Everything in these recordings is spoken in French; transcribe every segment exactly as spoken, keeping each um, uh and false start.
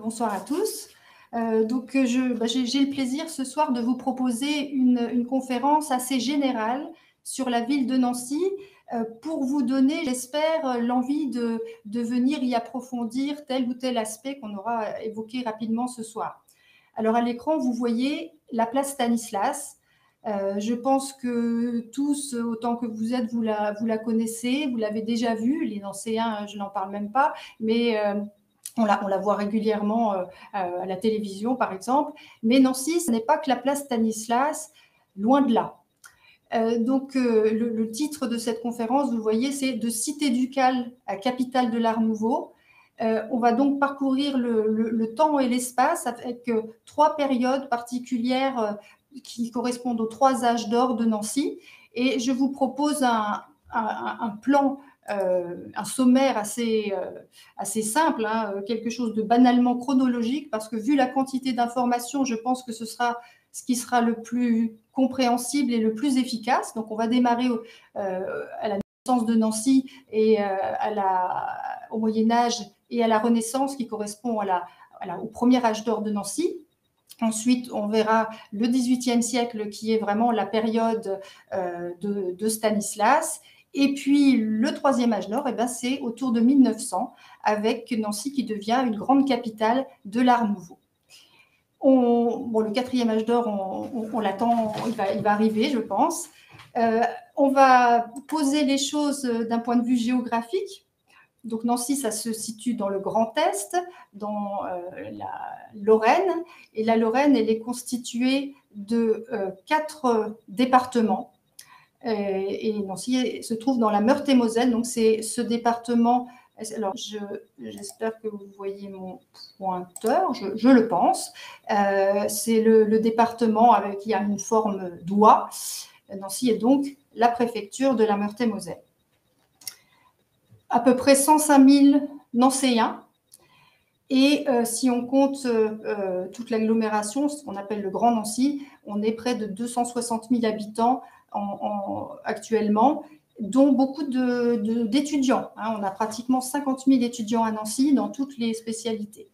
bonsoir à tous. Euh, donc, je, bah, j'ai, j'ai le plaisir ce soir de vous proposer une, une conférence assez générale sur la ville de Nancy euh, pour vous donner, j'espère, l'envie de, de venir y approfondir tel ou tel aspect qu'on aura évoqué rapidement ce soir. Alors, à l'écran, vous voyez la place Stanislas. Euh, je pense que tous, autant que vous êtes, vous la, vous la connaissez, vous l'avez déjà vue. Les Nancéens, je n'en parle même pas, mais euh, on, la, on la voit régulièrement euh, à la télévision, par exemple. Mais Nancy, ce n'est pas que la place Stanislas, loin de là. Euh, donc, euh, le, le titre de cette conférence, vous le voyez, c'est « De cité ducale à capitale de l'Art nouveau ». Euh, on va donc parcourir le, le, le temps et l'espace avec euh, trois périodes particulières euh, qui correspondent aux trois âges d'or de Nancy. Et je vous propose un, un, un plan, euh, un sommaire assez, euh, assez simple, hein, quelque chose de banalement chronologique, parce que vu la quantité d'informations, je pense que ce sera ce qui sera le plus compréhensible et le plus efficace. Donc, on va démarrer au, euh, à la naissance de Nancy et euh, à la, au Moyen-Âge et à la Renaissance, qui correspond à la, à la, au premier âge d'or de Nancy. Ensuite, on verra le dix-huitième siècle, qui est vraiment la période euh, de, de Stanislas. Et puis, le troisième âge d'or, eh ben, c'est autour de mille neuf cents, avec Nancy qui devient une grande capitale de l'Art nouveau. On, bon, le quatrième âge d'or, on, on, on l'attend, il va, il va arriver, je pense. Euh, on va poser les choses d'un point de vue géographique. Donc, Nancy, ça se situe dans le Grand Est, dans euh, la Lorraine. Et la Lorraine, elle est constituée de euh, quatre départements. Euh, et Nancy se trouve dans la Meurthe-et-Moselle. Donc, c'est ce département. Alors, je, j'espère que vous voyez mon pointeur, je, je le pense. Euh, c'est le, le département avec, qui a une forme d'oie. Nancy est donc la préfecture de la Meurthe-et-Moselle. À peu près cent cinq mille Nancéens. Et euh, si on compte euh, toute l'agglomération, ce qu'on appelle le Grand Nancy, on est près de deux cent soixante mille habitants en, en, actuellement, dont beaucoup de, de, d'étudiants. Hein. On a pratiquement cinquante mille étudiants à Nancy dans toutes les spécialités.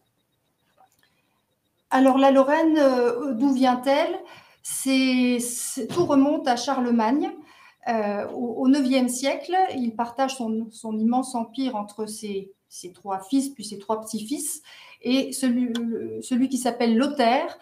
Alors la Lorraine, euh, d'où vient-elle? c'est, c'est, Tout remonte à Charlemagne. Euh, au, au neuvième siècle, il partage son, son immense empire entre ses, ses trois fils puis ses trois petits-fils, et celui, celui qui s'appelle Lothaire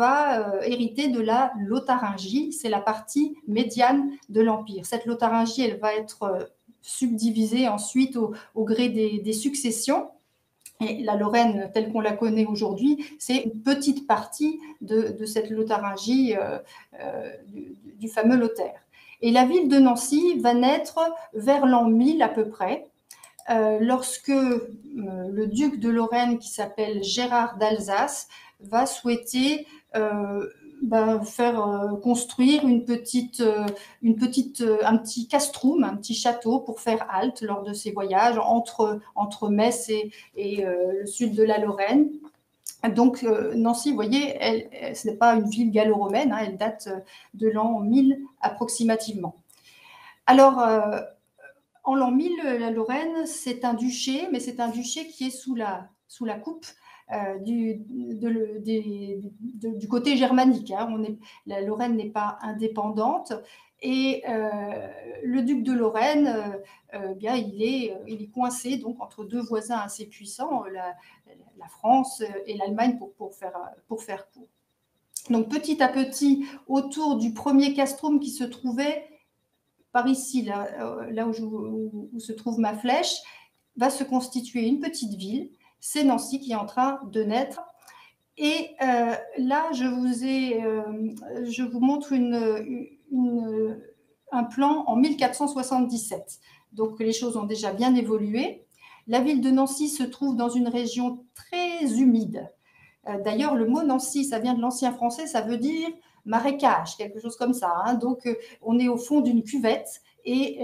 va euh, hériter de la Lotharingie. C'est la partie médiane de l'empire. Cette Lotharingie, elle va être euh, subdivisée ensuite au, au gré des, des successions. Et la Lorraine, telle qu'on la connaît aujourd'hui, c'est une petite partie de, de cette Lotharingie euh, euh, du, du fameux Lothaire. Et la ville de Nancy va naître vers l'an mille à peu près, euh, lorsque euh, le duc de Lorraine, qui s'appelle Gérard d'Alsace, va souhaiter euh, ben, faire euh, construire une petite, euh, une petite, euh, un petit castrum, un petit château pour faire halte lors de ses voyages entre, entre Metz et, et euh, le sud de la Lorraine. Donc, euh, Nancy, vous voyez, elle, elle, ce n'est pas une ville gallo-romaine, hein, elle date de l'an mille approximativement. Alors, euh, en l'an mille, la Lorraine, c'est un duché, mais c'est un duché qui est sous la, sous la coupe euh, du, de, des, de, du côté germanique. Hein. On est, la Lorraine n'est pas indépendante. Et euh, le duc de Lorraine, euh, bien, il est, il est coincé donc, entre deux voisins assez puissants, la, la France et l'Allemagne, pour, pour, faire, pour faire court. Donc, petit à petit, autour du premier castrum qui se trouvait par ici, là, là où, je, où, où se trouve ma flèche, va se constituer une petite ville. C'est Nancy qui est en train de naître. Et euh, là, je vous, ai, euh, je vous montre une, une, un plan en mille quatre cent soixante-dix-sept. Donc, les choses ont déjà bien évolué. La ville de Nancy se trouve dans une région très humide. Euh, d'ailleurs, le mot Nancy, ça vient de l'ancien français, ça veut dire marécage, quelque chose comme ça. Hein. Donc, euh, on est au fond d'une cuvette et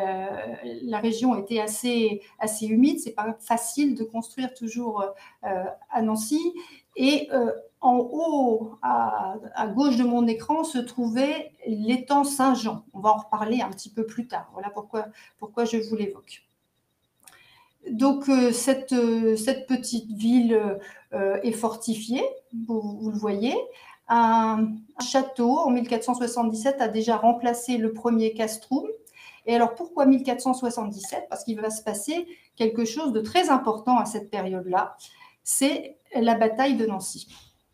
le, la région était assez, assez humide. C'est pas facile de construire toujours euh, à Nancy. Et euh, en haut, à, à gauche de mon écran, se trouvait l'étang Saint-Jean. On va en reparler un petit peu plus tard. Voilà pourquoi, pourquoi je vous l'évoque. Donc, euh, cette, euh, cette petite ville euh, est fortifiée, vous, vous le voyez. Un, un château, en mille quatre cent soixante-dix-sept, a déjà remplacé le premier castrum. Et alors, pourquoi mille quatre cent soixante-dix-sept? Parce qu'il va se passer quelque chose de très important à cette période-là, c'est la bataille de Nancy.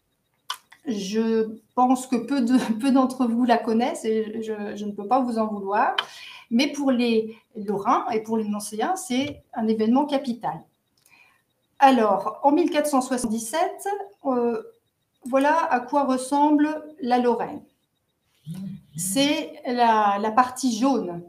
Je pense que peu de, peu d'entre vous la connaissent et je, je ne peux pas vous en vouloir. Mais pour les Lorrains et pour les Nancéens, c'est un événement capital. Alors, en mille quatre cent soixante-dix-sept, euh, voilà à quoi ressemble la Lorraine. C'est la, la partie jaune.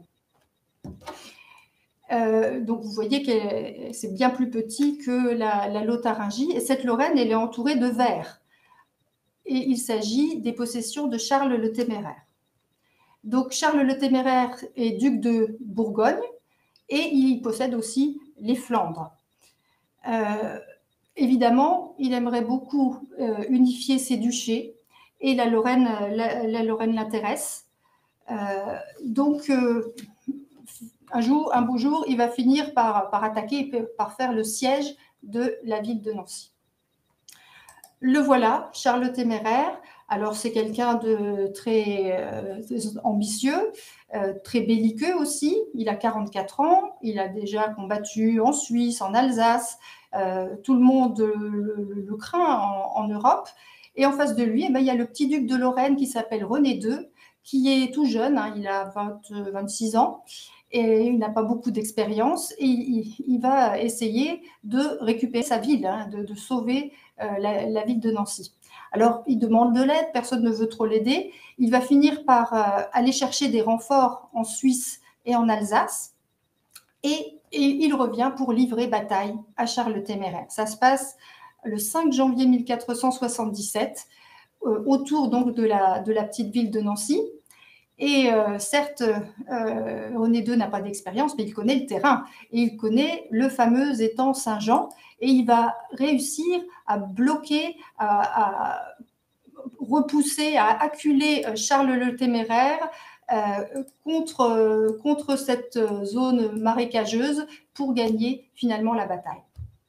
Euh, donc, vous voyez que c'est bien plus petit que la, la Lotharingie. Et cette Lorraine, elle est entourée de vert. Et il s'agit des possessions de Charles le Téméraire. Donc, Charles le Téméraire est duc de Bourgogne et il possède aussi les Flandres. Euh, évidemment, il aimerait beaucoup euh, unifier ces duchés et la Lorraine, la, la Lorraine l'intéresse. Euh, donc, euh, un, jour, un beau jour, il va finir par, par attaquer et par faire le siège de la ville de Nancy. Le voilà, Charles le Téméraire. Alors, c'est quelqu'un de très euh, ambitieux, euh, très belliqueux aussi. Il a quarante-quatre ans, il a déjà combattu en Suisse, en Alsace. Euh, tout le monde le, le craint en, en Europe. Et en face de lui, eh bien, il y a le petit duc de Lorraine qui s'appelle René deux, qui est tout jeune, hein, il a vingt, vingt-six ans. Et il n'a pas beaucoup d'expérience et il, il, va essayer de récupérer sa ville, hein, de, de sauver euh, la, la ville de Nancy. Alors, il demande de l'aide, personne ne veut trop l'aider. Il va finir par euh, aller chercher des renforts en Suisse et en Alsace et, et il revient pour livrer bataille à Charles le Téméraire. Ça se passe le cinq janvier mille quatre cent soixante-dix-sept, euh, autour donc de la, de la petite ville de Nancy. Et euh, certes, euh, René deux n'a pas d'expérience, mais il connaît le terrain. Et il connaît le fameux étang Saint-Jean. Et il va réussir à bloquer, à, à repousser, à acculer Charles le Téméraire euh, contre, euh, contre cette zone marécageuse pour gagner finalement la bataille.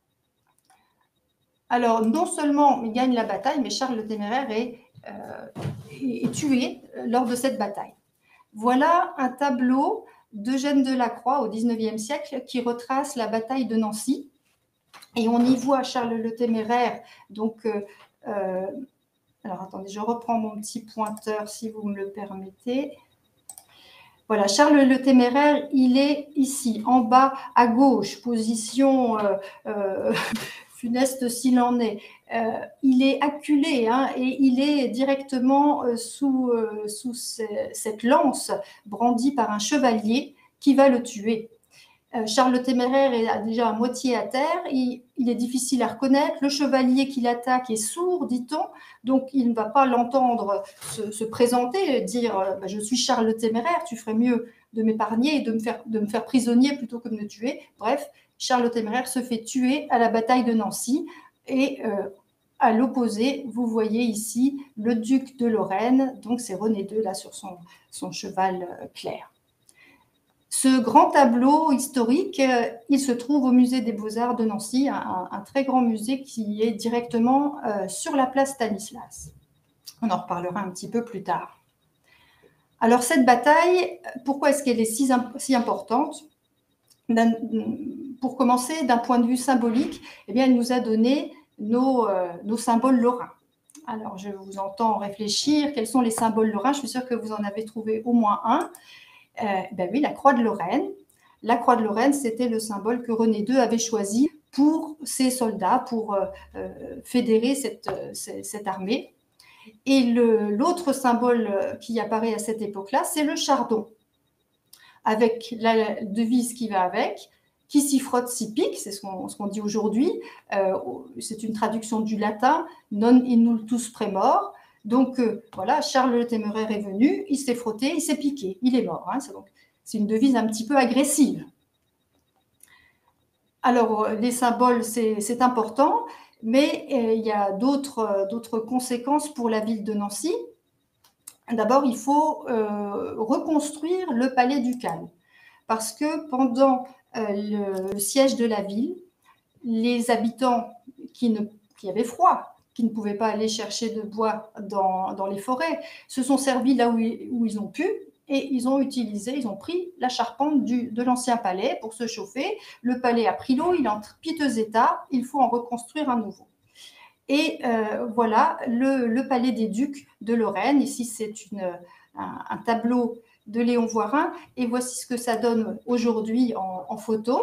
Alors, non seulement il gagne la bataille, mais Charles le Téméraire est, euh, est tué lors de cette bataille. Voilà un tableau d'Eugène Delacroix au dix-neuvième siècle qui retrace la bataille de Nancy. Et on y voit Charles le Téméraire. Donc, euh, euh, alors attendez, je reprends mon petit pointeur si vous me le permettez. Voilà, Charles le Téméraire, il est ici, en bas à gauche, position euh, euh, funeste s'il en est. Euh, il est acculé hein, et il est directement euh, sous, euh, sous ce, cette lance brandie par un chevalier qui va le tuer. Euh, Charles le Téméraire est déjà à moitié à terre, il, il est difficile à reconnaître. Le chevalier qui l'attaque est sourd, dit-on, donc il ne va pas l'entendre se, se présenter, dire bah, « je suis Charles le Téméraire, tu ferais mieux de m'épargner et de me, faire, de me faire prisonnier plutôt que de me tuer ». Bref, Charles le Téméraire se fait tuer à la bataille de Nancy et euh, à l'opposé, vous voyez ici le duc de Lorraine, donc c'est René deux là sur son, son cheval clair. Ce grand tableau historique, euh, il se trouve au musée des Beaux-Arts de Nancy, un, un très grand musée qui est directement euh, sur la place Stanislas. On en reparlera un petit peu plus tard. Alors cette bataille, pourquoi est-ce qu'elle est si, si importante? Pour commencer, d'un point de vue symbolique, eh bien, elle nous a donné nos, euh, nos symboles lorrains. Alors, je vous entends réfléchir, quels sont les symboles lorrains? Je suis sûre que vous en avez trouvé au moins un. Euh, ben oui, la croix de Lorraine. La croix de Lorraine, c'était le symbole que René deux avait choisi pour ses soldats, pour euh, fédérer cette, cette armée. Et l'autre symbole qui apparaît à cette époque-là, c'est le chardon, avec la devise qui va avec, qui s'y frotte, s'y pique, c'est ce qu'on ce qu'on dit aujourd'hui. Euh, c'est une traduction du latin, non inultus premor. Donc euh, voilà, Charles le Téméraire est venu, il s'est frotté, il s'est piqué, il est mort. Hein, c'est une devise un petit peu agressive. Alors, les symboles, c'est important, mais euh, il y a d'autres d'autres conséquences pour la ville de Nancy. D'abord, il faut euh, reconstruire le palais ducal, parce que pendant euh, le, le siège de la ville. Les habitants qui, ne, qui avaient froid, qui ne pouvaient pas aller chercher de bois dans, dans les forêts, se sont servis là où ils, où ils ont pu, et ils ont utilisé, ils ont pris la charpente du, de l'ancien palais pour se chauffer. Le palais a pris l'eau, il est en piteux état, il faut en reconstruire un nouveau. Et euh, voilà le, le palais des Ducs de Lorraine. Ici, c'est un, un tableau de Léon Voirin, et voici ce que ça donne aujourd'hui en, en photo.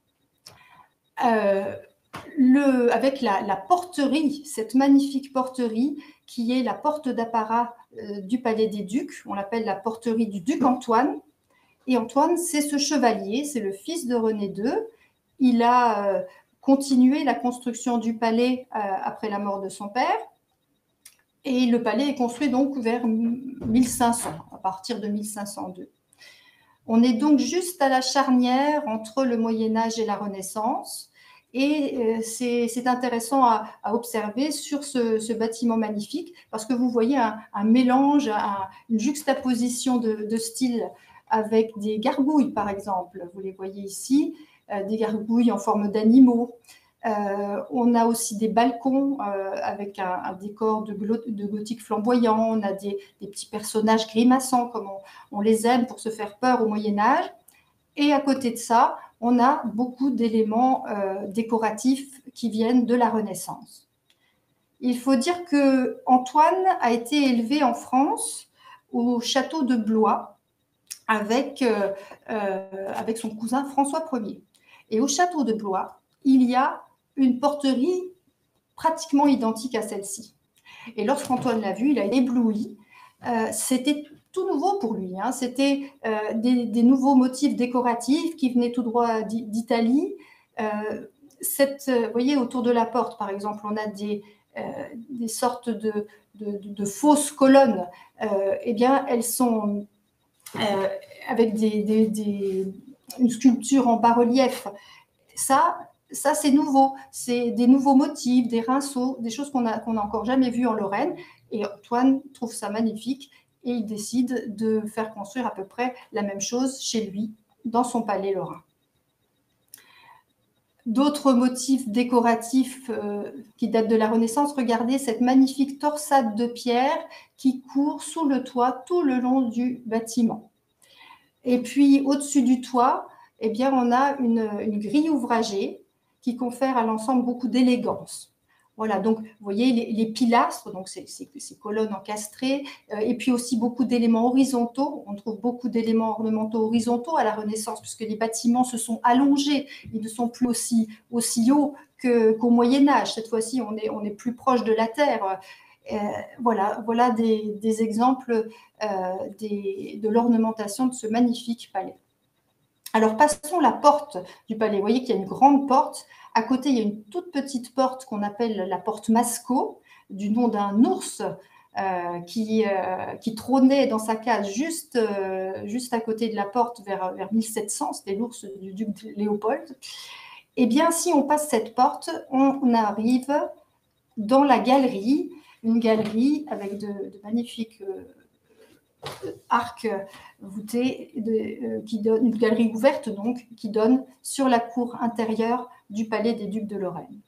Euh, le, avec la, la porterie, cette magnifique porterie qui est la porte d'apparat euh, du Palais des Ducs. On l'appelle la porterie du duc Antoine. Et Antoine, c'est ce chevalier, c'est le fils de René deux. Il a euh, continué la construction du palais euh, après la mort de son père. Et le palais est construit donc vers mille cinq cents, à partir de mille cinq cent deux. On est donc juste à la charnière entre le Moyen-Âge et la Renaissance. Et euh, c'est intéressant à, à observer sur ce, ce bâtiment magnifique, parce que vous voyez un, un mélange, un, une juxtaposition de, de styles avec des gargouilles, par exemple. Vous les voyez ici, euh, des gargouilles en forme d'animaux. Euh, on a aussi des balcons euh, avec un, un décor de, de gothique flamboyant. On a des, des petits personnages grimaçants, comme on, on les aime pour se faire peur au Moyen-Âge. Et à côté de ça, on a beaucoup d'éléments euh, décoratifs qui viennent de la Renaissance. Il faut dire que Antoine a été élevé en France au château de Blois avec, euh, euh, avec son cousin François Ier. Et au château de Blois, il y a une porterie pratiquement identique à celle-ci. Et lorsqu'Antoine l'a vue, il a été ébloui. Euh, C'était tout nouveau pour lui. Hein. C'était euh, des, des nouveaux motifs décoratifs qui venaient tout droit d'Italie. Euh, vous voyez, autour de la porte, par exemple, on a des, euh, des sortes de, de, de, de fausses colonnes. Euh, eh bien, elles sont euh, avec des, des, des, une sculpture en bas-relief. Ça, ça c'est nouveau. C'est des nouveaux motifs, des rinceaux, des choses qu'on n'a qu'on a encore jamais vues en Lorraine. Et Antoine trouve ça magnifique et il décide de faire construire à peu près la même chose chez lui, dans son palais lorrain. D'autres motifs décoratifs euh, qui datent de la Renaissance, regardez cette magnifique torsade de pierre qui court sous le toit tout le long du bâtiment. Et puis au-dessus du toit, eh bien, on a une, une grille ouvragée qui confère à l'ensemble beaucoup d'élégance. Voilà, donc vous voyez les, les pilastres, donc ces, ces, ces colonnes encastrées, euh, et puis aussi beaucoup d'éléments horizontaux. On trouve beaucoup d'éléments ornementaux horizontaux à la Renaissance, puisque les bâtiments se sont allongés, ils ne sont plus aussi, aussi hauts qu'au Moyen-Âge. Cette fois-ci, on est, on est plus proche de la terre. Euh, voilà, voilà des, des exemples euh, des, de l'ornementation de ce magnifique palais. Alors, passons la porte du palais. Vous voyez qu'il y a une grande porte. À côté, il y a une toute petite porte qu'on appelle la porte Mascot, du nom d'un ours euh, qui, euh, qui trônait dans sa cage juste, euh, juste à côté de la porte vers, vers mille sept cents. C'était l'ours du duc Léopold. Eh bien, si on passe cette porte, on arrive dans la galerie, une galerie avec de, de magnifiques euh, arcs voûtés, de, euh, qui donne, une galerie ouverte donc, qui donne sur la cour intérieure du palais des Ducs de Lorraine.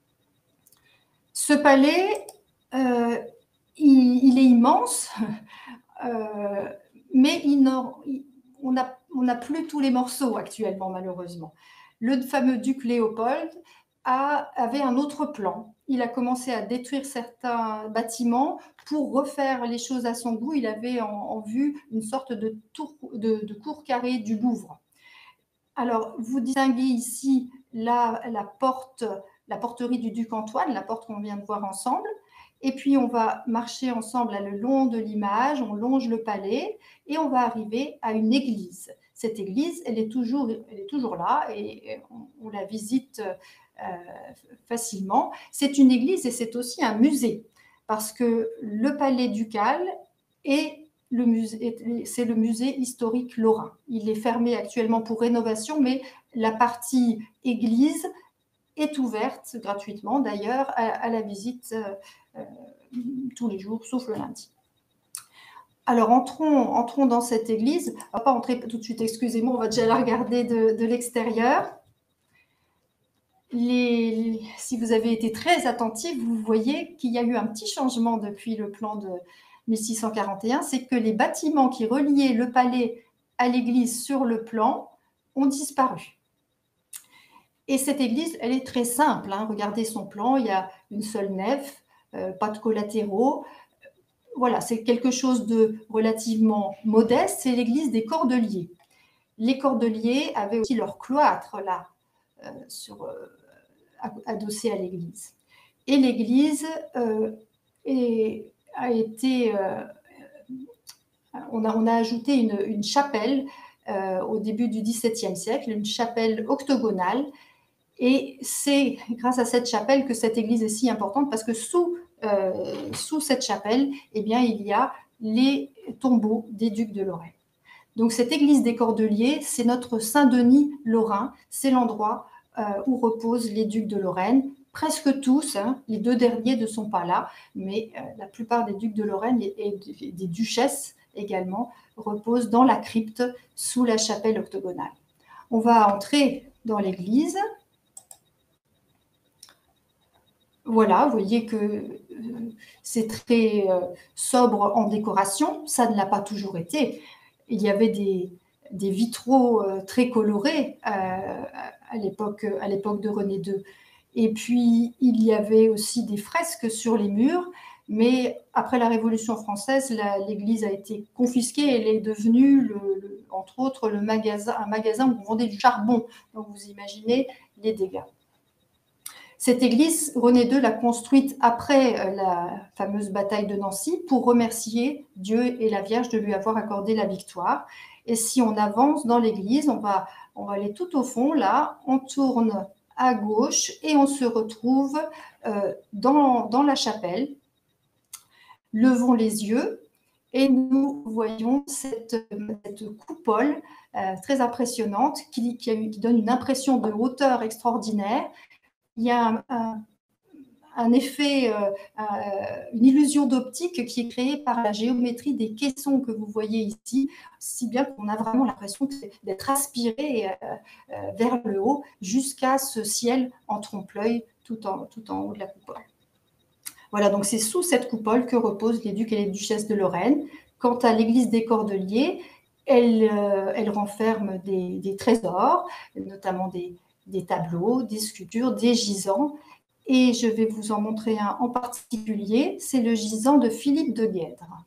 Ce palais, euh, il, il, est immense, euh, mais il on n'a on n'a plus tous les morceaux actuellement, malheureusement. Le fameux duc Léopold a, avait un autre plan. Il a commencé à détruire certains bâtiments pour refaire les choses à son goût. Il avait en, en vue une sorte de, tour, de, de cour carrée du Louvre. Alors, vous distinguez ici la, la, porte, la porterie du duc Antoine, la porte qu'on vient de voir ensemble. Et puis, on va marcher ensemble le long de l'image, on longe le palais et on va arriver à une église. Cette église, elle est toujours, elle est toujours là et on, on la visite euh, facilement. C'est une église et c'est aussi un musée parce que le palais ducal est c'est le musée historique lorrain. Il est fermé actuellement pour rénovation, mais la partie église est ouverte gratuitement d'ailleurs à, à la visite euh, tous les jours, sauf le lundi. Alors, entrons, entrons dans cette église. On ne va pas entrer tout de suite, excusez-moi, on va déjà la regarder de, de l'extérieur. Les, si vous avez été très attentif, vous voyez qu'il y a eu un petit changement depuis le plan de mille six cent quarante et un, c'est que les bâtiments qui reliaient le palais à l'église sur le plan ont disparu. Et cette église, elle est très simple, hein. Regardez son plan, il y a une seule nef, euh, pas de collatéraux. Voilà, c'est quelque chose de relativement modeste, c'est l'église des Cordeliers. Les Cordeliers avaient aussi leur cloître là, euh, sur, euh, adossé à l'église. Et l'église euh, a été... Euh, on, a, on a ajouté une, une chapelle euh, au début du dix-septième siècle, une chapelle octogonale. Et c'est grâce à cette chapelle que cette église est si importante, parce que sous, euh, sous cette chapelle, eh bien, il y a les tombeaux des ducs de Lorraine. Donc cette église des Cordeliers, c'est notre Saint-Denis lorrain, c'est l'endroit euh, où reposent les ducs de Lorraine. Presque tous, hein, les deux derniers ne sont pas là, mais euh, la plupart des ducs de Lorraine et, et des duchesses également reposent dans la crypte sous la chapelle octogonale. On va entrer dans l'église. Voilà, vous voyez que c'est très euh, sobre en décoration, ça ne l'a pas toujours été. Il y avait des, des vitraux euh, très colorés euh, à l'époque à l'époque de René deux. Et puis, il y avait aussi des fresques sur les murs, mais après la Révolution française, l'église a été confisquée et elle est devenue, le, le, entre autres, le magasin, un magasin où on vendait du charbon. Donc, vous imaginez les dégâts. Cette église, René deux l'a construite après la fameuse bataille de Nancy pour remercier Dieu et la Vierge de lui avoir accordé la victoire. Et si on avance dans l'église, on va, on va aller tout au fond, là, on tourne à gauche et on se retrouve euh, dans, dans la chapelle. Levons les yeux et nous voyons cette, cette coupole euh, très impressionnante qui, qui, a, qui donne une impression de hauteur extraordinaire. Il y a un, un, un effet, euh, une illusion d'optique qui est créée par la géométrie des caissons que vous voyez ici, si bien qu'on a vraiment l'impression d'être aspiré euh, vers le haut jusqu'à ce ciel en trompe-l'œil tout en, tout en haut de la coupole. Voilà, donc c'est sous cette coupole que reposent les ducs et les duchesses de Lorraine. Quant à l'église des Cordeliers, elle, euh, elle renferme des, des trésors, notamment des, des tableaux, des sculptures, des gisants. Et je vais vous en montrer un en particulier, c'est le gisant de Philippe de Guèdre.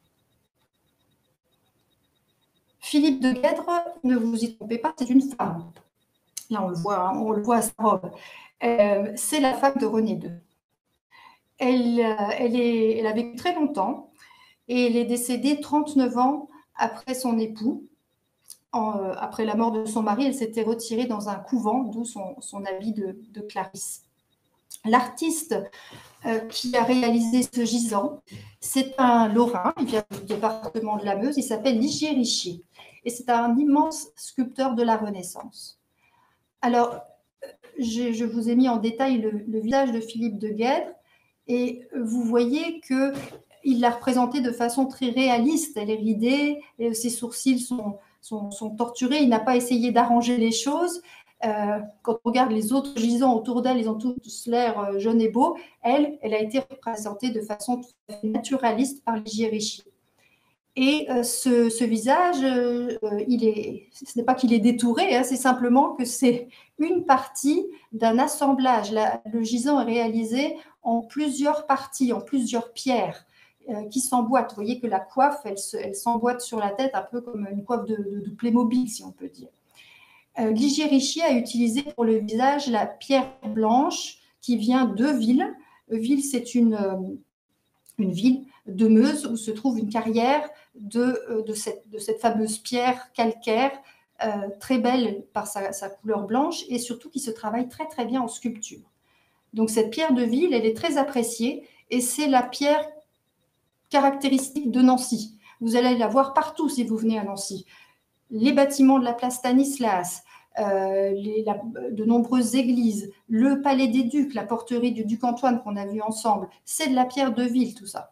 Philippe de Guèdre, ne vous y trompez pas, c'est une femme. Là, on le voit, hein, on le voit à sa robe. Euh, c'est la femme de René deux. Elle, elle, est, elle a vécu très longtemps et elle est décédée trente-neuf ans après son époux. En, euh, après la mort de son mari, elle s'était retirée dans un couvent, d'où son, son habit de, de Clarisse. L'artiste euh, qui a réalisé ce gisant, c'est un Lorrain, il vient du département de la Meuse, il s'appelle Ligier Richier. Et c'est un immense sculpteur de la Renaissance. Alors, je, je vous ai mis en détail le, le visage de Philippe de Guèdre, et vous voyez qu'il l'a représenté de façon très réaliste. Elle est ridée, et ses sourcils sont, sont, sont torturés. Il n'a pas essayé d'arranger les choses. Euh, quand on regarde les autres gisants autour d'elle, ils ont tous l'air jeunes et beaux. Elle, elle a été représentée de façon tout à fait naturaliste par Ligier Richier. Et euh, ce, ce visage, euh, il est, ce n'est pas qu'il est détouré, hein, c'est simplement que c'est une partie d'un assemblage. La, le gisant est réalisé en plusieurs parties, en plusieurs pierres euh, qui s'emboîtent. Vous voyez que la coiffe, elle, se, elle s'emboîte sur la tête un peu comme une coiffe de, de, de Playmobil, si on peut dire. Euh, Ligier Richier a utilisé pour le visage la pierre blanche qui vient d'Euville. Euville, c'est une, euh, une ville de Meuse où se trouve une carrière de, de, cette, de cette fameuse pierre calcaire euh, très belle par sa, sa couleur blanche et surtout qui se travaille très très bien en sculpture. Donc cette pierre de ville, elle est très appréciée et c'est la pierre caractéristique de Nancy. Vous allez la voir partout si vous venez à Nancy. Les bâtiments de la place Stanislas, euh, les, la, de nombreuses églises, le palais des ducs, la porterie du duc Antoine qu'on a vu ensemble, c'est de la pierre de ville tout ça.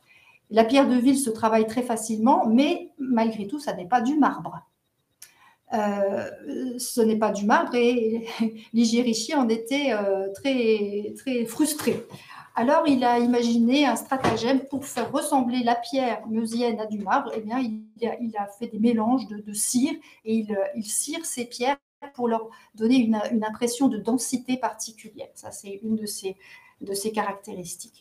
La pierre de ville se travaille très facilement, mais malgré tout, ça n'est pas du marbre. Euh, ce n'est pas du marbre et Ligier-Richier en était euh, très, très frustré. Alors, il a imaginé un stratagème pour faire ressembler la pierre meusienne à du marbre. Eh bien, il a, il a fait des mélanges de, de cire et il, il cire ces pierres pour leur donner une, une impression de densité particulière. Ça, c'est une de ses, de ses caractéristiques.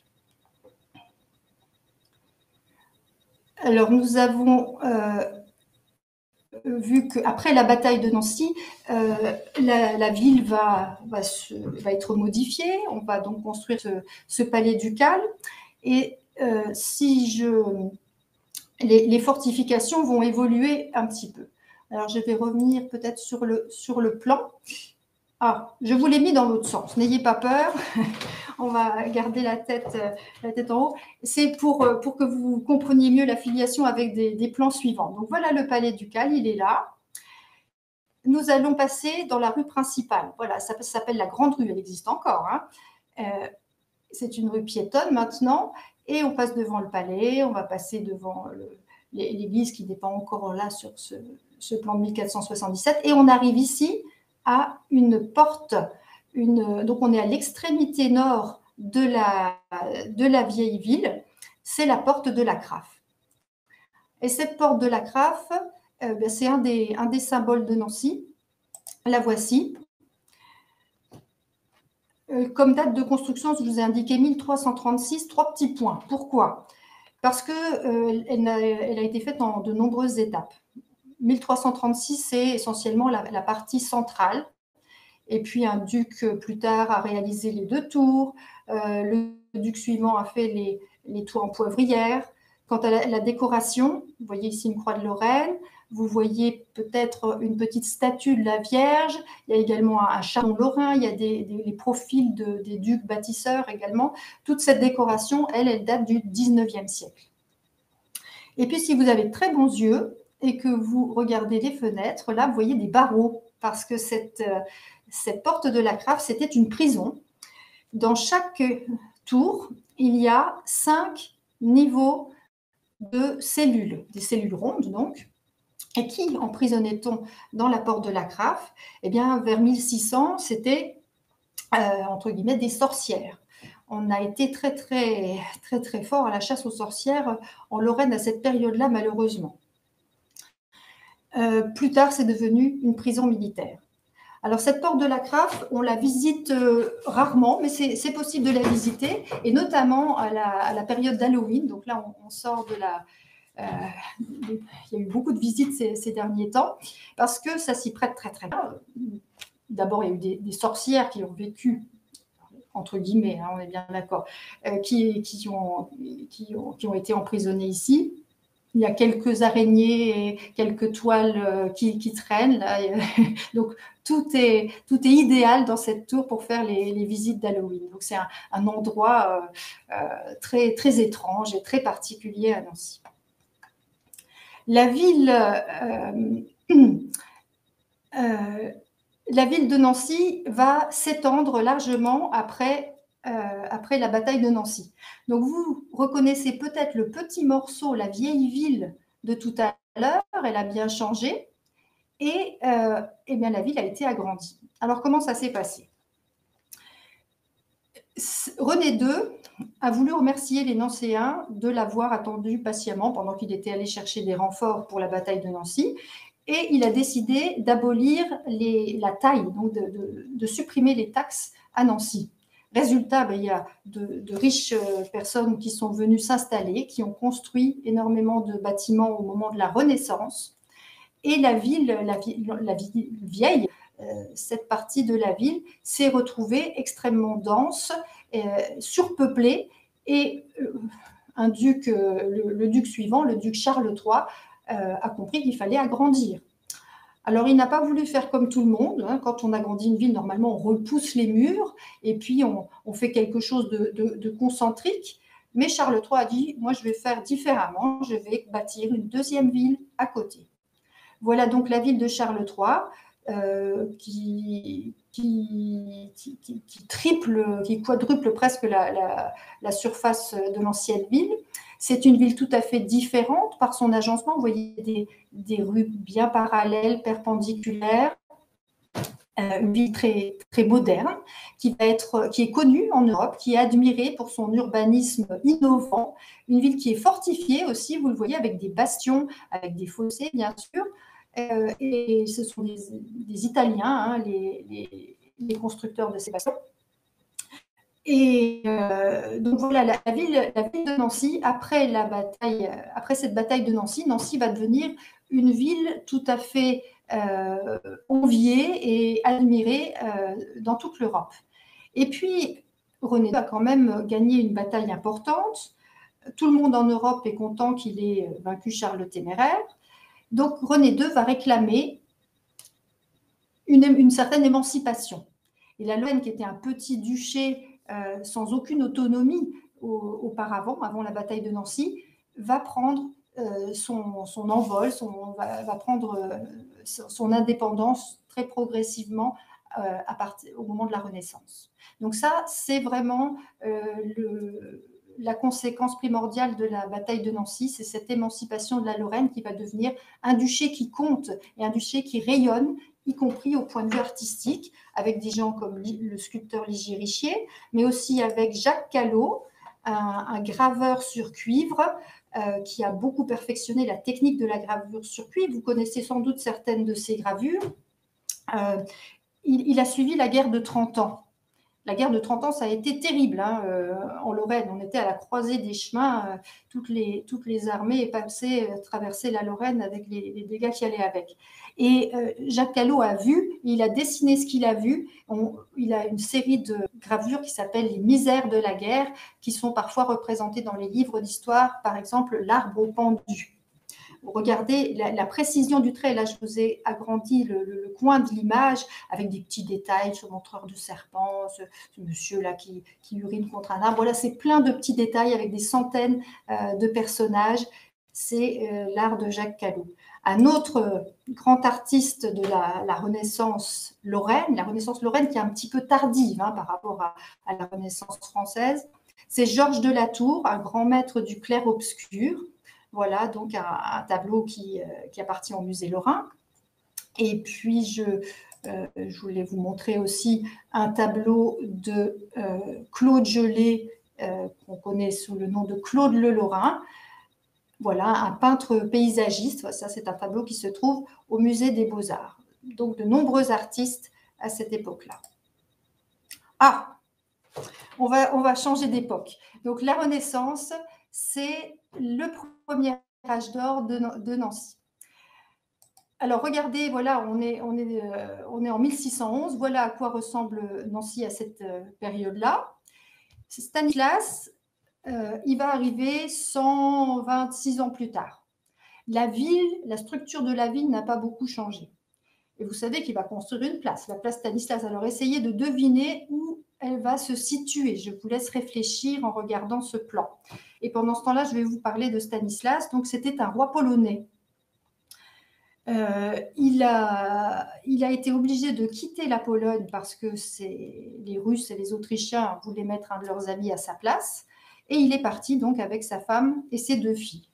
Alors, nous avons euh, vu qu'après la bataille de Nancy, euh, la, la, ville va, va, se, va, être modifiée. On va donc construire ce, ce palais ducal. Et euh, si je, les, les fortifications vont évoluer un petit peu. Alors, je vais revenir peut-être sur le, sur le plan. Ah, je vous l'ai mis dans l'autre sens. N'ayez pas peur. On va garder la tête, la tête en haut. C'est pour, pour que vous compreniez mieux la filiation avec des, des plans suivants. Donc, voilà le palais ducal, il est là. Nous allons passer dans la rue principale. Voilà, ça s'appelle la Grande Rue, elle existe encore. Hein. Euh, c'est une rue piétonne maintenant. Et on passe devant le palais, on va passer devant l'église qui n'est pas encore là sur ce, ce plan de mille quatre cent soixante-dix-sept. Et on arrive ici à une porte. Une, donc, on est à l'extrémité nord de la, de la vieille ville. C'est la porte de la Craffe. Et cette porte de la Craffe, euh, ben, c'est un des, un des symboles de Nancy. La voici. Euh, comme date de construction, je vous ai indiqué mille trois cent trente-six, trois petits points. Pourquoi ? Parce qu'elle euh, elle a, elle a été faite en de nombreuses étapes. mille trois cent trente-six, c'est essentiellement la, la partie centrale. Et puis un duc plus tard a réalisé les deux tours. Euh, le duc suivant a fait les, les tours en poivrière. Quant à la, la décoration, vous voyez ici une croix de Lorraine. Vous voyez peut-être une petite statue de la Vierge. Il y a également un, un chardon lorrain. Il y a des, des les profils de, des ducs bâtisseurs également. Toute cette décoration, elle, elle date du dix-neuvième siècle. Et puis, si vous avez de très bons yeux et que vous regardez les fenêtres, là, vous voyez des barreaux parce que cette, cette porte de la Craffe, c'était une prison. Dans chaque tour, il y a cinq niveaux de cellules, des cellules rondes donc. Et qui emprisonnait-on dans la porte de la Craffe ? Eh bien, vers mille six cents, c'était, euh, entre guillemets, des sorcières. On a été très, très, très, très fort à la chasse aux sorcières en Lorraine à cette période-là, malheureusement. Euh, plus tard, c'est devenu une prison militaire. Alors, cette porte de la Craffe, on la visite euh, rarement, mais c'est possible de la visiter, et notamment à la, à la période d'Halloween. Donc là, on, on sort de la... Euh, il y a eu beaucoup de visites ces, ces derniers temps, parce que ça s'y prête très, très bien. D'abord, il y a eu des, des sorcières qui ont vécu, entre guillemets, hein, on est bien d'accord, euh, qui, qui, ont, qui, ont, qui ont été emprisonnées ici. Il y a quelques araignées et quelques toiles qui, qui traînent. Là. Donc, tout est, tout est idéal dans cette tour pour faire les, les visites d'Halloween. Donc, c'est un, un endroit euh, euh, très, très étrange et très particulier à Nancy. La ville, euh, euh, la ville de Nancy va s'étendre largement après Euh, après la bataille de Nancy. Donc, vous reconnaissez peut-être le petit morceau, la vieille ville de tout à l'heure, elle a bien changé, et euh, eh bien, la ville a été agrandie. Alors, comment ça s'est passé ? René deux a voulu remercier les Nancéens de l'avoir attendu patiemment pendant qu'il était allé chercher des renforts pour la bataille de Nancy, et il a décidé d'abolir la taille, donc de, de, de supprimer les taxes à Nancy. Résultat, ben, il y a de, de riches personnes qui sont venues s'installer, qui ont construit énormément de bâtiments au moment de la Renaissance. Et la ville, la, la ville vieille, euh, cette partie de la ville s'est retrouvée extrêmement dense, euh, surpeuplée. Et euh, un duc, euh, le, le duc suivant, le duc Charles trois, euh, a compris qu'il fallait agrandir. Alors, il n'a pas voulu faire comme tout le monde. Hein. Quand on agrandit une ville, normalement, on repousse les murs et puis on, on fait quelque chose de, de, de concentrique. Mais Charles trois a dit, moi, je vais faire différemment. Je vais bâtir une deuxième ville à côté. Voilà donc la ville de Charles trois. euh, qui, qui, qui, qui triple, qui quadruple presque la, la, la surface de l'ancienne ville. C'est une ville tout à fait différente par son agencement. Vous voyez des, des rues bien parallèles, perpendiculaires. Euh, une ville très, très moderne, qui, va être, qui est connue en Europe, qui est admirée pour son urbanisme innovant, une ville qui est fortifiée aussi, vous le voyez, avec des bastions, avec des fossés, bien sûr, euh, et ce sont des, des Italiens, hein, les, les, les constructeurs de ces bastions. Et euh, donc voilà, la, la, ville, la ville de Nancy, après, la bataille, après cette bataille de Nancy, Nancy va devenir une ville tout à fait euh, enviée et admirée euh, dans toute l'Europe. Et puis, René deux a quand même gagné une bataille importante. Tout le monde en Europe est content qu'il ait vaincu Charles le Téméraire. Donc, René deux va réclamer une, une certaine émancipation. Et la Lorraine, qui était un petit duché euh, sans aucune autonomie au, auparavant, avant la bataille de Nancy, va prendre euh, son, son envol, son, va, va prendre euh, son indépendance très progressivement euh, à partir, au moment de la Renaissance. Donc ça, c'est vraiment euh, le, la conséquence primordiale de la bataille de Nancy, c'est cette émancipation de la Lorraine qui va devenir un duché qui compte et un duché qui rayonne, y compris au point de vue artistique, avec des gens comme le sculpteur Ligier Richier, mais aussi avec Jacques Callot, un, un graveur sur cuivre, euh, qui a beaucoup perfectionné la technique de la gravure sur cuivre. Vous connaissez sans doute certaines de ces gravures. Euh, il, il a suivi la guerre de trente ans. La guerre de trente ans, ça a été terrible hein, euh, en Lorraine. On était à la croisée des chemins. Euh, toutes, les, toutes les armées passaient, euh, traversaient la Lorraine avec les, les dégâts qui allaient avec. Et euh, Jacques Callot a vu, il a dessiné ce qu'il a vu. On, il a une série de gravures qui s'appellent les misères de la guerre, qui sont parfois représentées dans les livres d'histoire, par exemple l'arbre au pendu. Regardez la, la précision du trait. Là, je vous ai agrandi le, le, le coin de l'image avec des petits détails, ce montreur de serpent, ce, ce monsieur-là qui, qui urine contre un arbre. Voilà, c'est plein de petits détails avec des centaines euh, de personnages. C'est euh, l'art de Jacques Callot. Un autre euh, grand artiste de la, la Renaissance lorraine, la Renaissance lorraine qui est un petit peu tardive hein, par rapport à, à la Renaissance française, c'est Georges de la Tour, un grand maître du clair-obscur. Voilà, donc un, un tableau qui, euh, qui appartient au musée Lorrain. Et puis, je, euh, je voulais vous montrer aussi un tableau de euh, Claude Gelée, euh, qu'on connaît sous le nom de Claude Le Lorrain. Voilà, un peintre paysagiste. Ça, c'est un tableau qui se trouve au musée des Beaux-Arts. Donc, de nombreux artistes à cette époque-là. Ah, on va, on va changer d'époque. Donc, la Renaissance, c'est le premier âge d'or de, de Nancy. Alors, regardez, voilà, on est, on, est, euh, on est en mille six cent onze. Voilà à quoi ressemble Nancy à cette euh, période-là. Stanislas, euh, il va arriver cent vingt-six ans plus tard. La ville, la structure de la ville n'a pas beaucoup changé. Et vous savez qu'il va construire une place, la place Stanislas. Alors, essayez de deviner où elle va se situer. Je vous laisse réfléchir en regardant ce plan. Et pendant ce temps-là, je vais vous parler de Stanislas. Donc, c'était un roi polonais. Euh, il, a, il a été obligé de quitter la Pologne parce que les Russes et les Autrichiens voulaient mettre un de leurs amis à sa place. Et il est parti donc avec sa femme et ses deux filles.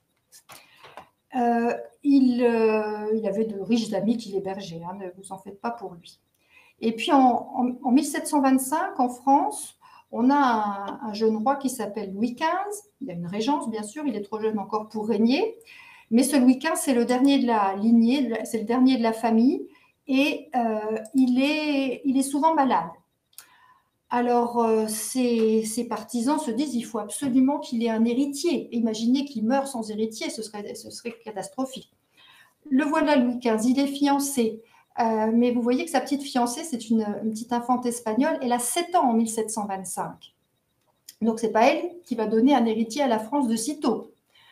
Euh, il, euh, il avait de riches amis qui l'hébergeaient, hein, ne vous en faites pas pour lui. Et puis en, en, en mille sept cent vingt-cinq, en France, on a un, un jeune roi qui s'appelle Louis quinze. Il a une régence, bien sûr, il est trop jeune encore pour régner. Mais ce Louis quinze, c'est le dernier de la lignée, c'est le dernier de la famille, et euh, il, est, il est souvent malade. Alors, euh, ses, ses partisans se disent qu'il faut absolument qu'il ait un héritier. Imaginez qu'il meure sans héritier, ce serait, ce serait catastrophique. Le voilà, Louis quinze, il est fiancé. Euh, mais vous voyez que sa petite fiancée, c'est une, une petite infante espagnole. Elle a sept ans en mille sept cent vingt-cinq. Donc, ce n'est pas elle qui va donner un héritier à la France de sitôt.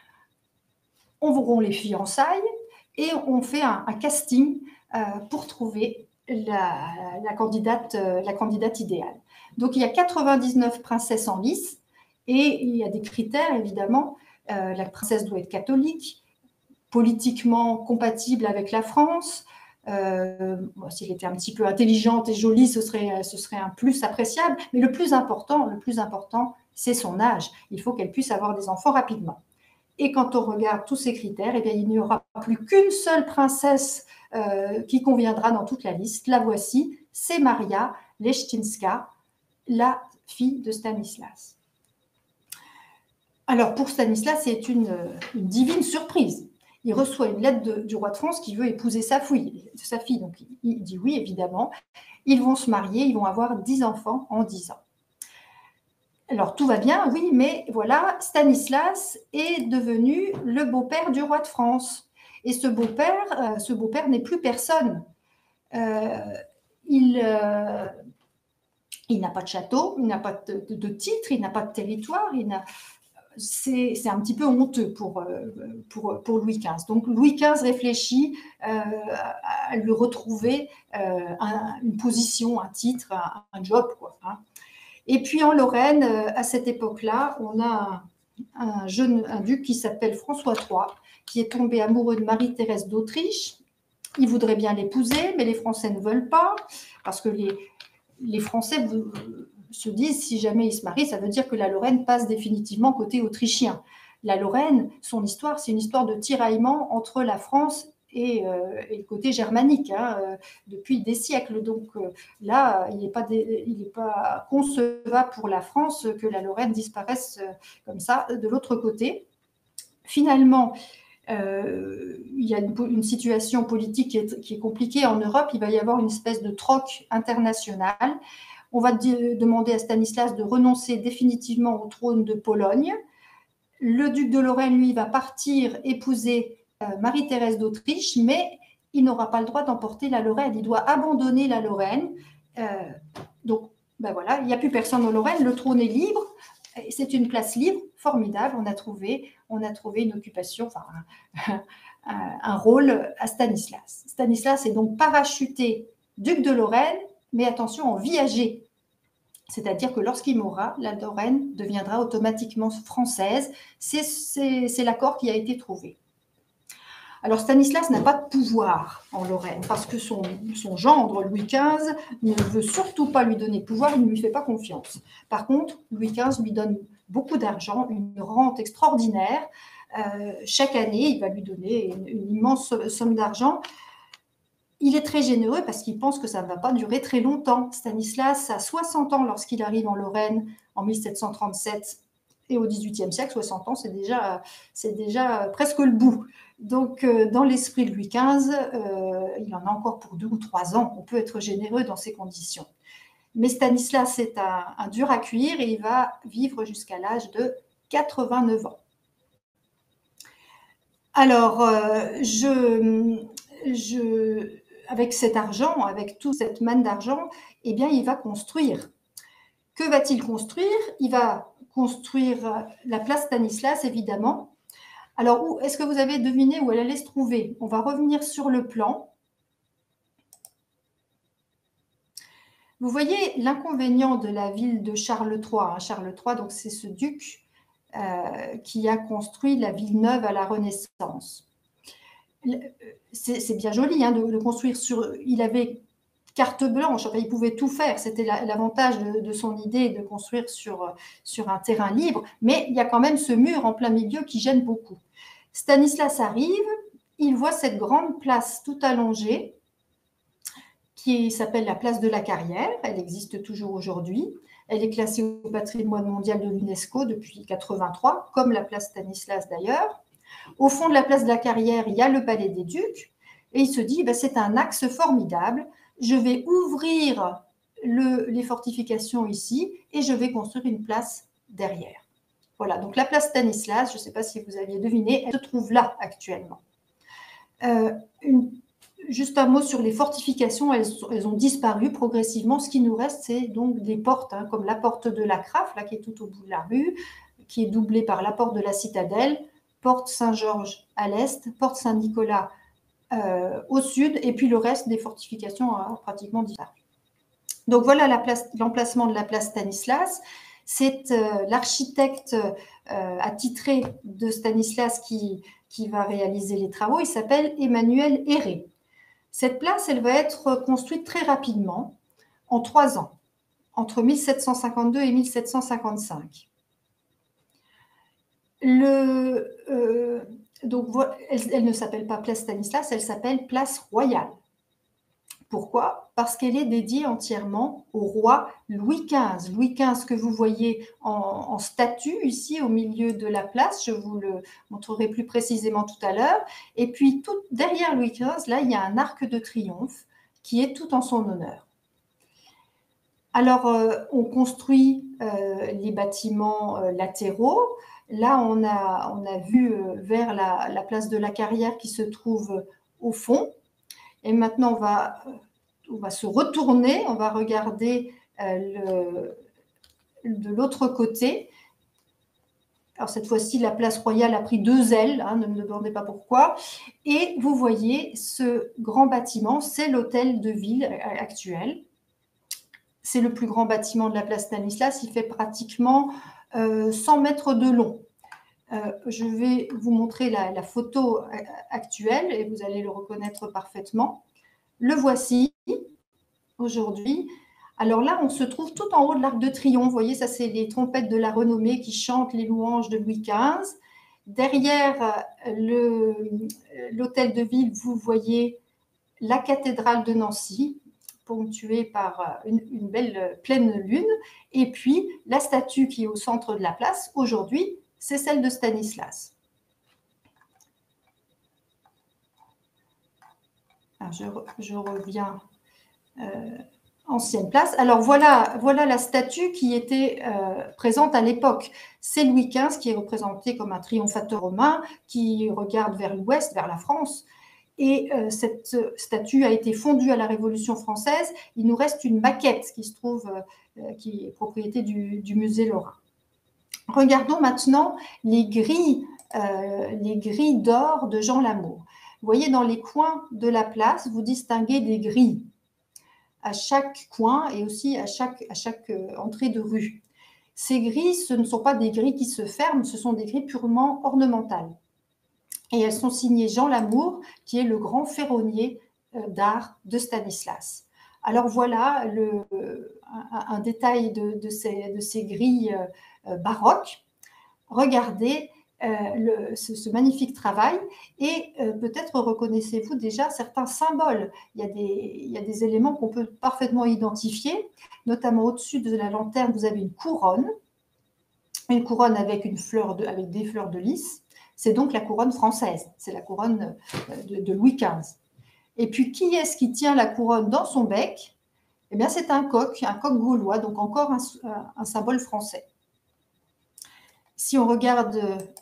On rompt les fiançailles et on fait un, un casting euh, pour trouver la, la, candidate, euh, la candidate idéale. Donc, il y a quatre-vingt-dix-neuf princesses en lice et il y a des critères, évidemment. Euh, la princesse doit être catholique, politiquement compatible avec la France, Euh, bon, s'il était un petit peu intelligente et jolie, ce serait, ce serait un plus appréciable. Mais le plus important, le plus important, c'est son âge. Il faut qu'elle puisse avoir des enfants rapidement. Et quand on regarde tous ces critères, eh bien, il n'y aura plus qu'une seule princesse euh, qui conviendra dans toute la liste. La voici, c'est Maria Leszczyńska, la fille de Stanislas. Alors pour Stanislas, c'est une, une divine surprise. Il reçoit une lettre de, du roi de France qui veut épouser sa fille. Sa fille. Donc il dit oui, évidemment. Ils vont se marier, ils vont avoir dix enfants en dix ans. Alors tout va bien, oui, mais voilà, Stanislas est devenu le beau-père du roi de France. Et ce beau-père, euh, ce beau-père n'est plus personne. Euh, il, euh, il n'a pas de château, il n'a pas de, de, de titre, il n'a pas de territoire, il n'a... C'est un petit peu honteux pour, pour, pour Louis quinze. Donc Louis quinze réfléchit euh, à lui retrouver euh, un, une position, un titre, un, un job, quoi, hein. Et puis en Lorraine, à cette époque-là, on a un, un jeune un duc qui s'appelle François trois, qui est tombé amoureux de Marie-Thérèse d'Autriche. Il voudrait bien l'épouser, mais les Français ne veulent pas, parce que les, les Français se disent, si jamais ils se marient, ça veut dire que la Lorraine passe définitivement côté autrichien. La Lorraine, son histoire, c'est une histoire de tiraillement entre la France et, euh, et le côté germanique, hein, euh, depuis des siècles. Donc euh, là, il n'est pas, pas concevable pour la France que la Lorraine disparaisse euh, comme ça de l'autre côté. Finalement, euh, il y a une, une situation politique qui est, qui est compliquée en Europe. Il va y avoir une espèce de troc international. On va demander à Stanislas de renoncer définitivement au trône de Pologne. Le duc de Lorraine, lui, va partir épouser euh, Marie-Thérèse d'Autriche, mais il n'aura pas le droit d'emporter la Lorraine. Il doit abandonner la Lorraine. Euh, donc, ben voilà, il n'y a plus personne en Lorraine. Le trône est libre. C'est une place libre, formidable. On a trouvé, on a trouvé une occupation, enfin, un, un, un rôle à Stanislas. Stanislas est donc parachuté duc de Lorraine, mais attention, en viager. C'est-à-dire que lorsqu'il mourra, la Lorraine deviendra automatiquement française. C'est l'accord qui a été trouvé. Alors Stanislas n'a pas de pouvoir en Lorraine parce que son, son gendre, Louis quinze, ne veut surtout pas lui donner pouvoir, il ne lui fait pas confiance. Par contre, Louis quinze lui donne beaucoup d'argent, une rente extraordinaire. Euh, chaque année, il va lui donner une, une immense somme d'argent. Il est très généreux parce qu'il pense que ça ne va pas durer très longtemps. Stanislas a soixante ans lorsqu'il arrive en Lorraine en mille sept cent trente-sept. Et au dix-huitième siècle, soixante ans, c'est déjà, c'est déjà presque le bout. Donc, euh, dans l'esprit de Louis quinze, euh, il en a encore pour deux ou trois ans. On peut être généreux dans ces conditions. Mais Stanislas, c'est un, un dur à cuire et il va vivre jusqu'à l'âge de quatre-vingt-neuf ans. Alors, euh, je... je avec cet argent, avec toute cette manne d'argent, eh bien, il va construire. Que va-t-il construire? Il va construire la place Stanislas, évidemment. Alors, est-ce que vous avez deviné où elle allait se trouver? On va revenir sur le plan. Vous voyez l'inconvénient de la ville de Charles trois. Hein. Charles trois, donc c'est ce duc euh, qui a construit la ville neuve à la Renaissance. C'est bien joli hein, de, de construire sur... Il avait carte blanche, enfin, il pouvait tout faire, c'était l'avantage de, de son idée de construire sur, sur un terrain libre, mais il y a quand même ce mur en plein milieu qui gêne beaucoup. Stanislas arrive, il voit cette grande place tout allongée qui s'appelle la place de la Carrière, elle existe toujours aujourd'hui, elle est classée au patrimoine mondial de l'UNESCO depuis mille neuf cent quatre-vingt-trois, comme la place Stanislas d'ailleurs. Au fond de la place de la Carrière, il y a le palais des Ducs, et il se dit, ben, c'est un axe formidable, je vais ouvrir le, les fortifications ici et je vais construire une place derrière. Voilà, donc la place Stanislas, je ne sais pas si vous aviez deviné, elle se trouve là actuellement. Euh, une, juste un mot sur les fortifications, elles, elles, ont disparu progressivement. Ce qui nous reste, c'est donc des portes, hein, comme la porte de la Craffe, là, qui est tout au bout de la rue, qui est doublée par la porte de la Citadelle, porte Saint-Georges à l'est, porte Saint-Nicolas Euh, au sud, et puis le reste des fortifications a pratiquement disparu. Donc voilà l'emplacement de la place Stanislas. C'est euh, l'architecte euh, attitré de Stanislas qui, qui va réaliser les travaux. Il s'appelle Emmanuel Héré. Cette place, elle va être construite très rapidement, en trois ans, entre mille sept cent cinquante-deux et mille sept cent cinquante-cinq. Le, euh, donc, elle, elle ne s'appelle pas place Stanislas, elle s'appelle place Royale. Pourquoi? Parce qu'elle est dédiée entièrement au roi Louis quinze. Louis quinze que vous voyez en, en statue ici au milieu de la place, je vous le montrerai plus précisément tout à l'heure. Et puis tout derrière Louis quinze, là, il y a un arc de triomphe qui est tout en son honneur. Alors, euh, on construit euh, les bâtiments euh, latéraux. Là, on a, on a vu euh, vers la, la place de la Carrière qui se trouve au fond. Et maintenant, on va, on va se retourner, on va regarder euh, le, de l'autre côté. Alors, cette fois-ci, la place Royale a pris deux ailes, hein, ne me demandez pas pourquoi. Et vous voyez, ce grand bâtiment, c'est l'hôtel de ville actuel. C'est le plus grand bâtiment de la place Stanislas. Il fait pratiquement euh, cent mètres de long. Euh, je vais vous montrer la, la photo actuelle et vous allez le reconnaître parfaitement. Le voici aujourd'hui. Alors là, on se trouve tout en haut de l'Arc de Triomphe. Vous voyez, ça, c'est les trompettes de la renommée qui chantent les louanges de Louis quinze. Derrière l'hôtel de ville, vous voyez la cathédrale de Nancy, ponctuée par une, une belle pleine lune. Et puis, la statue qui est au centre de la place, aujourd'hui, c'est celle de Stanislas. Alors, je, je reviens... Euh, ancienne place. Alors voilà, voilà la statue qui était euh, présente à l'époque. C'est Louis quinze qui est représenté comme un triomphateur romain qui regarde vers l'ouest, vers la France. Et euh, cette statue a été fondue à la Révolution française. Il nous reste une maquette qui se trouve, euh, qui est propriété du, du musée Lorrain. Regardons maintenant les grilles, euh, les grilles d'or de Jean Lamour. Vous voyez, dans les coins de la place, vous distinguez des grilles à chaque coin et aussi à chaque, à chaque entrée de rue. Ces grilles, ce ne sont pas des grilles qui se ferment, ce sont des grilles purement ornementales. Et elles sont signées Jean Lamour, qui est le grand ferronnier d'art de Stanislas. Alors voilà le, un, un détail de, de, ces, de ces grilles baroques. Regardez Euh, le, ce, ce magnifique travail et euh, peut-être reconnaissez-vous déjà certains symboles. Il y a des, il y a des éléments qu'on peut parfaitement identifier, notamment au-dessus de la lanterne, vous avez une couronne, une couronne avec, une fleur de, avec des fleurs de lys. C'est donc la couronne française, c'est la couronne de, de Louis quinze. Et puis, qui est-ce qui tient la couronne dans son bec? Eh bien, c'est un coq, un coq gaulois, donc encore un, un symbole français. Si on regarde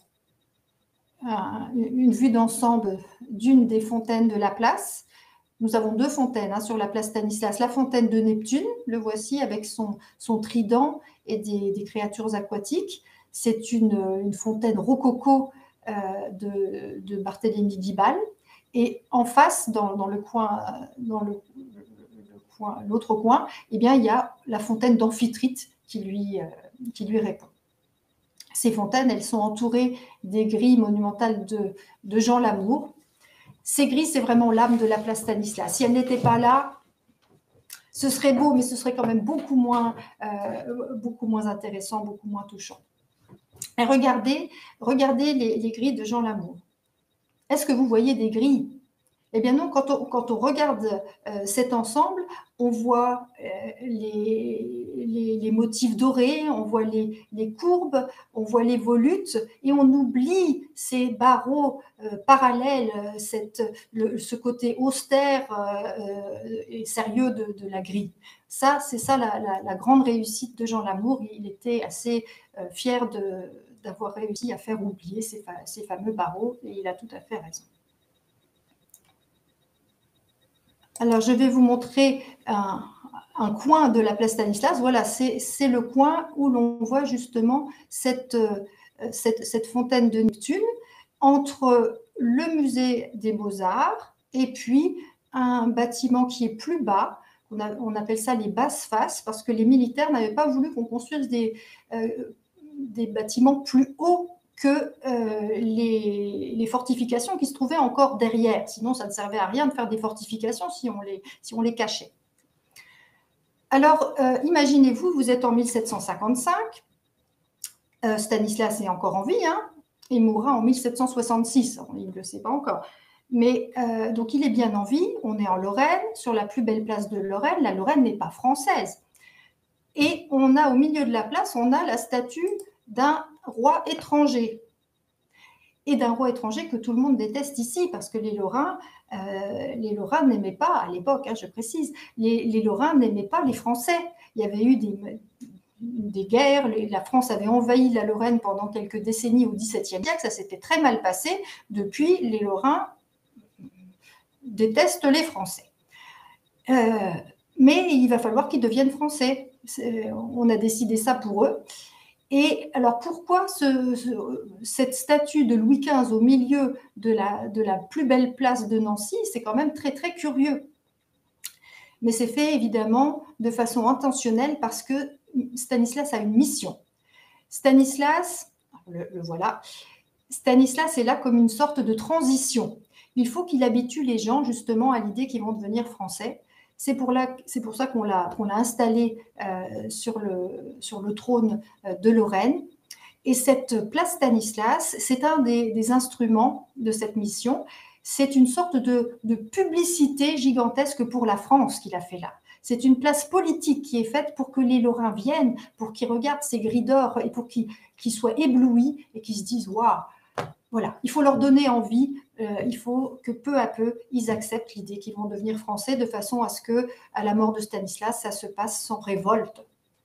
une vue d'ensemble d'une des fontaines de la place. Nous avons deux fontaines hein, sur la place Stanislas. La fontaine de Neptune, le voici avec son, son trident et des, des créatures aquatiques. C'est une, une fontaine rococo euh, de, de Barthélemy Guibal. Et en face, dans, dans le coin, dans le, le coin, l'autre coin, eh bien, il y a la fontaine d'Amphitrite qui lui, euh, qui lui répond. Ces fontaines, elles sont entourées des grilles monumentales de, de Jean Lamour. Ces grilles, c'est vraiment l'âme de la place Stanislas. Si elles n'étaient pas là, ce serait beau, mais ce serait quand même beaucoup moins, euh, beaucoup moins intéressant, beaucoup moins touchant. Et regardez, regardez les, les grilles de Jean Lamour. Est-ce que vous voyez des grilles? Eh bien non, quand on, quand on regarde euh, cet ensemble, on voit euh, les, les, les motifs dorés, on voit les, les courbes, on voit les volutes, et on oublie ces barreaux euh, parallèles, cette, le, ce côté austère euh, et sérieux de, de la grille. Ça, c'est ça la, la, la grande réussite de Jean Lamour. Il était assez euh, fier de, d'avoir réussi à faire oublier ces, ces fameux barreaux, et il a tout à fait raison. Alors, je vais vous montrer un, un coin de la place Stanislas. Voilà, c'est le coin où l'on voit justement cette, cette, cette fontaine de Neptune entre le musée des Beaux-Arts et puis un bâtiment qui est plus bas. On, a, on appelle ça les basses faces parce que les militaires n'avaient pas voulu qu'on construise des, euh, des bâtiments plus hauts que euh, les, les fortifications qui se trouvaient encore derrière. Sinon, ça ne servait à rien de faire des fortifications si on les, si on les cachait. Alors, euh, imaginez-vous, vous êtes en mille sept cent cinquante-cinq, euh, Stanislas est encore en vie, hein, il mourra en mille sept cent soixante-six, il ne le sait pas encore. Mais euh, donc, il est bien en vie, on est en Lorraine, sur la plus belle place de Lorraine. La Lorraine n'est pas française. Et on a au milieu de la place, on a la statue d'un roi étranger. Et d'un roi étranger que tout le monde déteste ici, parce que les Lorrains, euh, les Lorrains n'aimaient pas, à l'époque, hein, je précise, les, les Lorrains n'aimaient pas les Français. Il y avait eu des, des guerres, les, la France avait envahi la Lorraine pendant quelques décennies au dix-septième siècle, ça s'était très mal passé. Depuis, les Lorrains détestent les Français. Euh, mais il va falloir qu'ils deviennent français. On a décidé ça pour eux. Et alors pourquoi ce, ce, cette statue de Louis quinze au milieu de la, de la plus belle place de Nancy? C'est quand même très très curieux. Mais c'est fait évidemment de façon intentionnelle parce que Stanislas a une mission. Stanislas, le, le voilà, Stanislas est là comme une sorte de transition. Il faut qu'il habitue les gens justement à l'idée qu'ils vont devenir français. C'est pour, pour ça qu'on l'a qu'on l'a installé euh, sur, le, sur le trône de Lorraine. Et cette place Stanislas, c'est un des, des instruments de cette mission. C'est une sorte de, de publicité gigantesque pour la France qu'il a fait là. C'est une place politique qui est faite pour que les Lorrains viennent, pour qu'ils regardent ces grilles d'or et pour qu'ils qu'ils soient éblouis et qu'ils se disent « Waouh !» Voilà, il faut leur donner envie, euh, il faut que peu à peu, ils acceptent l'idée qu'ils vont devenir français de façon à ce que, à la mort de Stanislas, ça se passe sans révolte.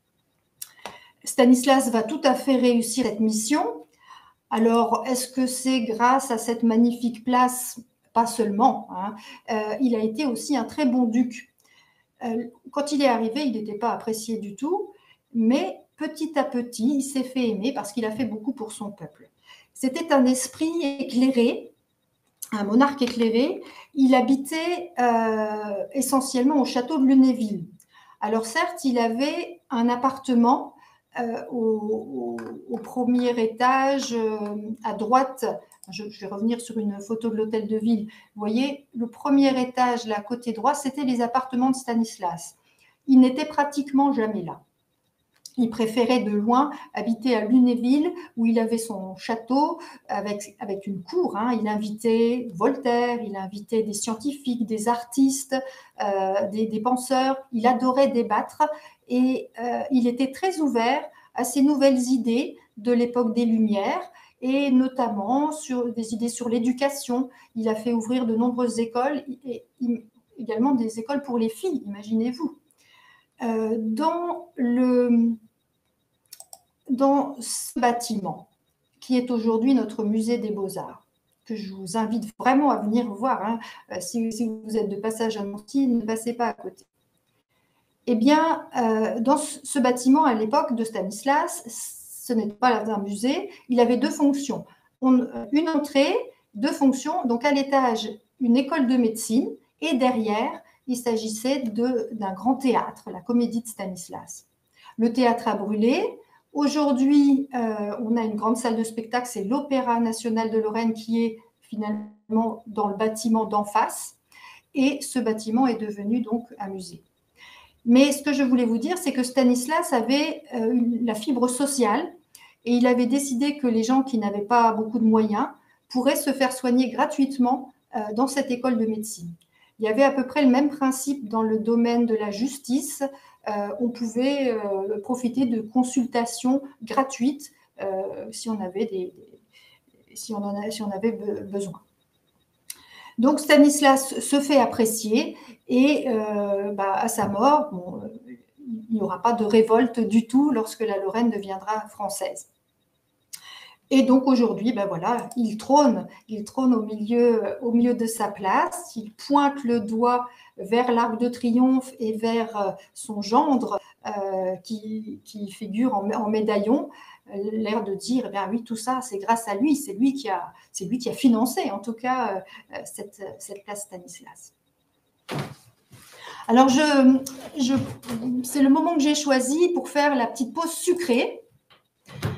Stanislas va tout à fait réussir cette mission. Alors, est-ce que c'est grâce à cette magnifique place? Pas seulement, hein. Euh, il a été aussi un très bon duc. Euh, quand il est arrivé, il n'était pas apprécié du tout, mais petit à petit, il s'est fait aimer parce qu'il a fait beaucoup pour son peuple. C'était un esprit éclairé, un monarque éclairé. Il habitait euh, essentiellement au château de Lunéville. Alors certes, il avait un appartement euh, au, au, au premier étage, euh, à droite. Je, je vais revenir sur une photo de l'hôtel de ville. Vous voyez, le premier étage, là, côté droit, c'était les appartements de Stanislas. Il n'était pratiquement jamais là. Il préférait de loin habiter à Lunéville, où il avait son château avec, avec une cour. Hein. Il invitait Voltaire, il invitait des scientifiques, des artistes, euh, des, des penseurs. Il adorait débattre et euh, il était très ouvert à ces nouvelles idées de l'époque des Lumières et notamment sur des idées sur l'éducation. Il a fait ouvrir de nombreuses écoles et, et également des écoles pour les filles, imaginez-vous. Euh, dans, le, dans ce bâtiment, qui est aujourd'hui notre musée des Beaux-Arts, que je vous invite vraiment à venir voir, hein. Euh, si, si vous êtes de passage à Nancy, ne passez pas à côté. Eh bien, euh, dans ce, ce bâtiment, à l'époque de Stanislas, ce n'était pas un musée, il avait deux fonctions. On, une entrée, deux fonctions, donc à l'étage, une école de médecine, et derrière, il s'agissait d'un grand théâtre, la Comédie de Stanislas. Le théâtre a brûlé. Aujourd'hui, euh, on a une grande salle de spectacle, c'est l'Opéra national de Lorraine qui est finalement dans le bâtiment d'en face. Et ce bâtiment est devenu donc un musée. Mais ce que je voulais vous dire, c'est que Stanislas avait euh, une, la fibre sociale et il avait décidé que les gens qui n'avaient pas beaucoup de moyens pourraient se faire soigner gratuitement euh, dans cette école de médecine. Il y avait à peu près le même principe dans le domaine de la justice. Euh, on pouvait euh, profiter de consultations gratuites euh, si, on avait des, si, on en a, si on avait besoin. Donc Stanislas se fait apprécier et euh, bah, à sa mort, bon, il n'y aura pas de révolte du tout lorsque la Lorraine deviendra française. Et donc aujourd'hui, ben voilà, il trône, il trône au milieu, au milieu de sa place, il pointe le doigt vers l'Arc de Triomphe et vers son gendre euh, qui, qui figure en, en médaillon, l'air de dire, eh bien oui, tout ça, c'est grâce à lui, c'est lui qui a, c'est lui qui a financé, en tout cas, euh, cette, cette place Stanislas. Alors, je, je, c'est le moment que j'ai choisi pour faire la petite pause sucrée.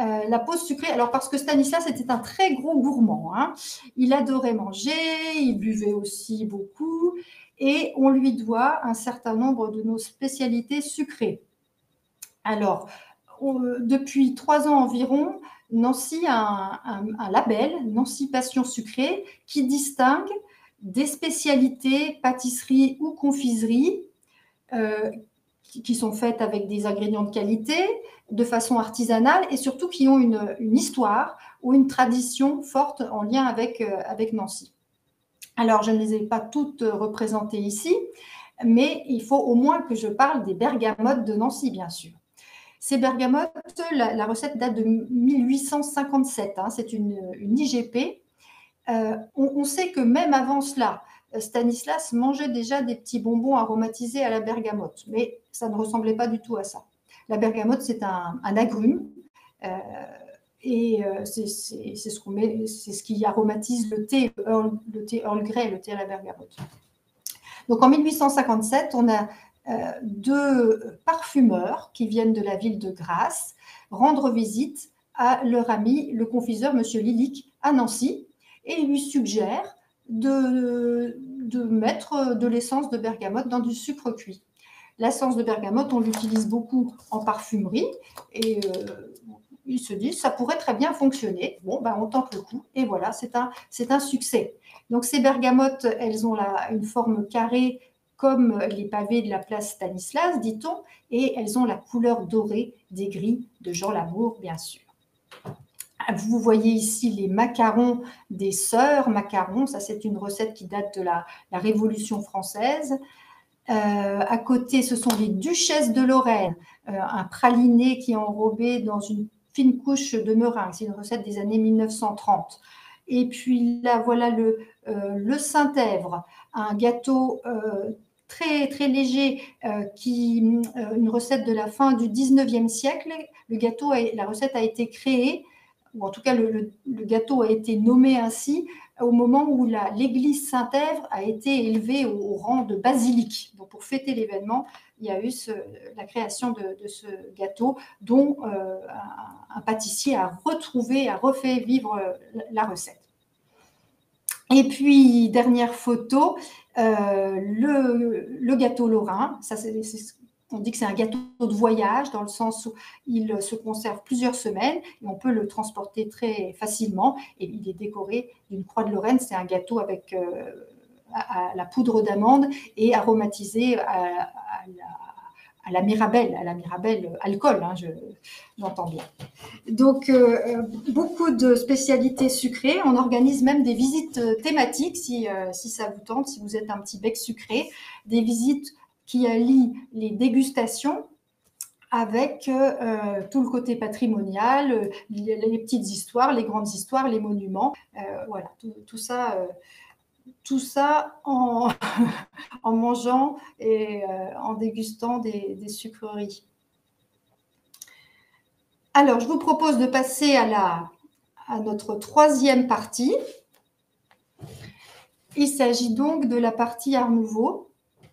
Euh, la pause sucrée, alors parce que Stanislas était un très gros gourmand, hein. Il adorait manger, il buvait aussi beaucoup, et on lui doit un certain nombre de nos spécialités sucrées. Alors, on, depuis trois ans environ, Nancy a un, un, un label, Nancy Passion Sucrée, qui distingue des spécialités pâtisserie ou confiserie euh, qui sont faites avec des ingrédients de qualité, de façon artisanale, et surtout qui ont une, une histoire ou une tradition forte en lien avec, euh, avec Nancy. Alors, je ne les ai pas toutes représentées ici, mais il faut au moins que je parle des bergamotes de Nancy, bien sûr. Ces bergamotes, la, la recette date de mille huit cent cinquante-sept, hein, c'est une, une I G P. Euh, on, on sait que même avant cela, Stanislas mangeait déjà des petits bonbons aromatisés à la bergamote, mais ça ne ressemblait pas du tout à ça. La bergamote, c'est un, un agrume, euh, et euh, c'est ce qu'on met, c'est ce qui aromatise le thé, le Earl, le thé Earl Grey, le thé à la bergamote. Donc en mille huit cent cinquante-sept, on a euh, deux parfumeurs qui viennent de la ville de Grasse rendre visite à leur ami, le confiseur Monsieur Lilic, à Nancy, et il lui suggère de, de mettre de l'essence de bergamote dans du sucre cuit. L'essence de bergamote, on l'utilise beaucoup en parfumerie, et euh, il se dit ça pourrait très bien fonctionner. Bon, ben, on tente le coup, et voilà, c'est un, c'est un succès. Donc ces bergamotes, elles ont la, une forme carrée comme les pavés de la place Stanislas, dit-on, et elles ont la couleur dorée des grilles de Jean Lamour, bien sûr. Vous voyez ici les macarons des sœurs macarons, ça c'est une recette qui date de la, la Révolution française. Euh, à côté, ce sont les duchesses de Lorraine, euh, un praliné qui est enrobé dans une fine couche de meringue. C'est une recette des années mille neuf cent trente. Et puis là, voilà le, euh, le Saint-Èvre, un gâteau euh, très, très léger, euh, qui, euh, une recette de la fin du dix-neuvième siècle. Le gâteau, a, la recette a été créée, ou en tout cas le, le, le gâteau a été nommé ainsi, au moment où l'église Saint-Èvre a été élevée au, au rang de basilique. Donc pour fêter l'événement, il y a eu ce, la création de, de ce gâteau dont euh, un, un pâtissier a retrouvé, a refait vivre la, la recette. Et puis, dernière photo, euh, le, le gâteau lorrain, ça c'est on dit que c'est un gâteau de voyage dans le sens où il se conserve plusieurs semaines et on peut le transporter très facilement. Et il est décoré d'une croix de Lorraine. C'est un gâteau avec euh, à, à la poudre d'amande et aromatisé à, à, la, à la mirabelle, à la mirabelle alcool, hein, j'entends bien. Donc, euh, beaucoup de spécialités sucrées. On organise même des visites thématiques si, euh, si ça vous tente, si vous êtes un petit bec sucré, des visites qui allie les dégustations avec euh, tout le côté patrimonial, euh, les, les petites histoires, les grandes histoires, les monuments. Euh, voilà, tout, tout ça, euh, tout ça en, en mangeant et euh, en dégustant des, des sucreries. Alors, je vous propose de passer à, la, à notre troisième partie. Il s'agit donc de la partie Art Nouveau.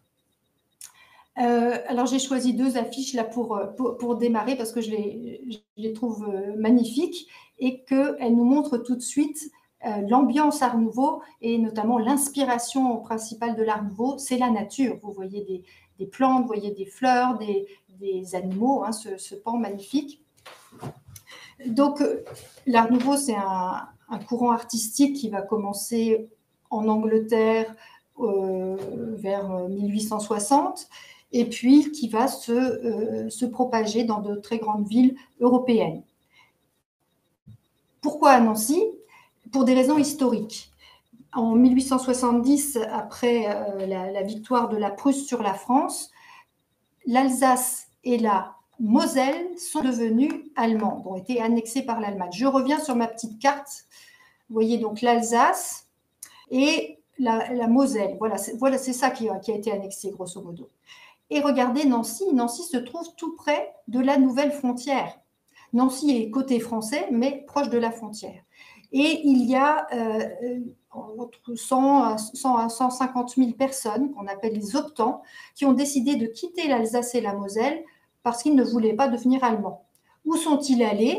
Euh, alors, j'ai choisi deux affiches là pour, pour, pour démarrer parce que je les, je les trouve magnifiques et qu'elles nous montrent tout de suite euh, l'ambiance Art Nouveau et notamment l'inspiration principale de l'Art Nouveau, c'est la nature. Vous voyez des, des plantes, vous voyez des fleurs, des, des animaux, hein, ce, ce pan magnifique. Donc, l'Art Nouveau, c'est un, un courant artistique qui va commencer en Angleterre euh, vers mille huit cent soixante et puis qui va se, euh, se propager dans de très grandes villes européennes. Pourquoi à Nancy? Pour des raisons historiques. En mille huit cent soixante-dix, après euh, la, la victoire de la Prusse sur la France, l'Alsace et la Moselle sont devenues allemandes, ont été annexées par l'Allemagne. Je reviens sur ma petite carte. Vous voyez donc l'Alsace et la, la Moselle. Voilà, c'est voilà, ça qui a, qui a été annexé, grosso modo. Et regardez Nancy. Nancy se trouve tout près de la nouvelle frontière. Nancy est côté français, mais proche de la frontière. Et il y a euh, entre cent à cent cinquante mille personnes, qu'on appelle les optants, qui ont décidé de quitter l'Alsace et la Moselle parce qu'ils ne voulaient pas devenir allemands. Où sont-ils allés?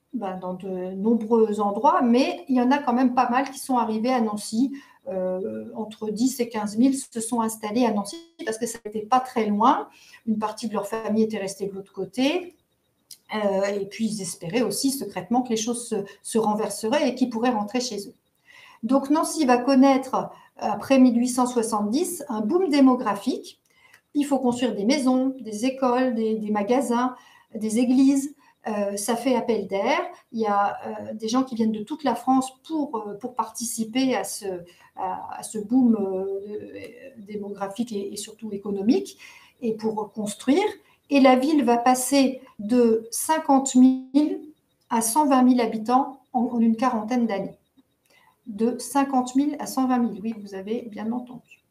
ben, dans de nombreux endroits, mais il y en a quand même pas mal qui sont arrivés à Nancy. Euh, entre dix et quinze mille se sont installés à Nancy parce que ça n'était pas très loin. Une partie de leur famille était restée de l'autre côté. Euh, et puis, ils espéraient aussi secrètement que les choses se, se renverseraient et qu'ils pourraient rentrer chez eux. Donc, Nancy va connaître, après mille huit cent soixante-dix, un boom démographique. Il faut construire des maisons, des écoles, des, des magasins, des églises. Euh, ça fait appel d'air. Il y a euh, des gens qui viennent de toute la France pour, euh, pour participer à ce, à, à ce boom euh, démographique et, et surtout économique et pour construire. Et la ville va passer de cinquante mille à cent vingt mille habitants en, en une quarantaine d'années. De cinquante mille à cent vingt mille, oui, vous avez bien entendu.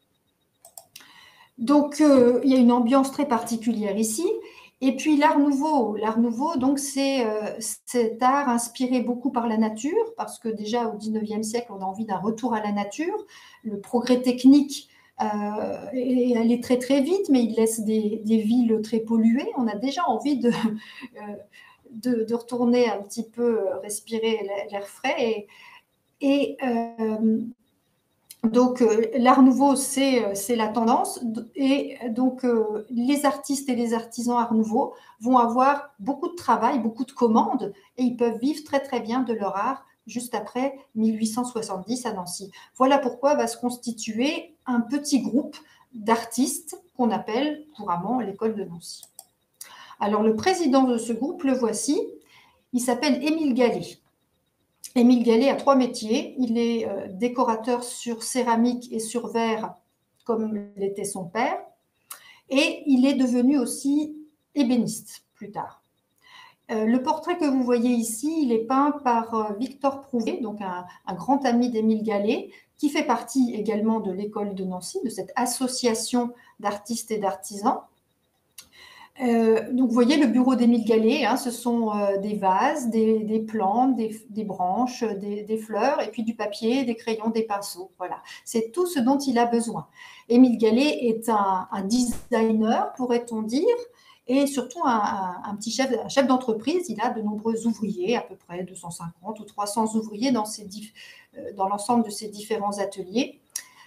Donc, euh, il y a une ambiance très particulière ici. Et puis, l'Art Nouveau. L'Art Nouveau, donc, c'est euh, cet art inspiré beaucoup par la nature, parce que déjà, au dix-neuvième siècle, on a envie d'un retour à la nature. Le progrès technique euh, est allé très, très vite, mais il laisse des, des villes très polluées. On a déjà envie de, euh, de, de retourner un petit peu respirer l'air frais. Et, et euh, donc, euh, l'Art Nouveau, c'est la tendance. Et donc, euh, les artistes et les artisans Art Nouveau vont avoir beaucoup de travail, beaucoup de commandes, et ils peuvent vivre très, très bien de leur art juste après mille huit cent soixante-dix à Nancy. Voilà pourquoi va se constituer un petit groupe d'artistes qu'on appelle couramment l'école de Nancy. Alors, le président de ce groupe, le voici, il s'appelle Émile Gallet. Émile Gallet a trois métiers. Il est euh, décorateur sur céramique et sur verre, comme l'était son père. Et il est devenu aussi ébéniste plus tard. Euh, le portrait que vous voyez ici, il est peint par euh, Victor Prouvé, donc un, un grand ami d'Émile Gallet, qui fait partie également de l'école de Nancy, de cette association d'artistes et d'artisans. Euh, donc, vous voyez le bureau d'Émile Gallet, hein, ce sont euh, des vases, des, des plantes, des, des branches, des, des fleurs, et puis du papier, des crayons, des pinceaux. Voilà, c'est tout ce dont il a besoin. Émile Gallet est un, un designer, pourrait-on dire, et surtout un, un, un petit chef, un chef d'entreprise. Il a de nombreux ouvriers, à peu près deux cent cinquante ou trois cents ouvriers dans, euh, dans l'ensemble de ses différents ateliers.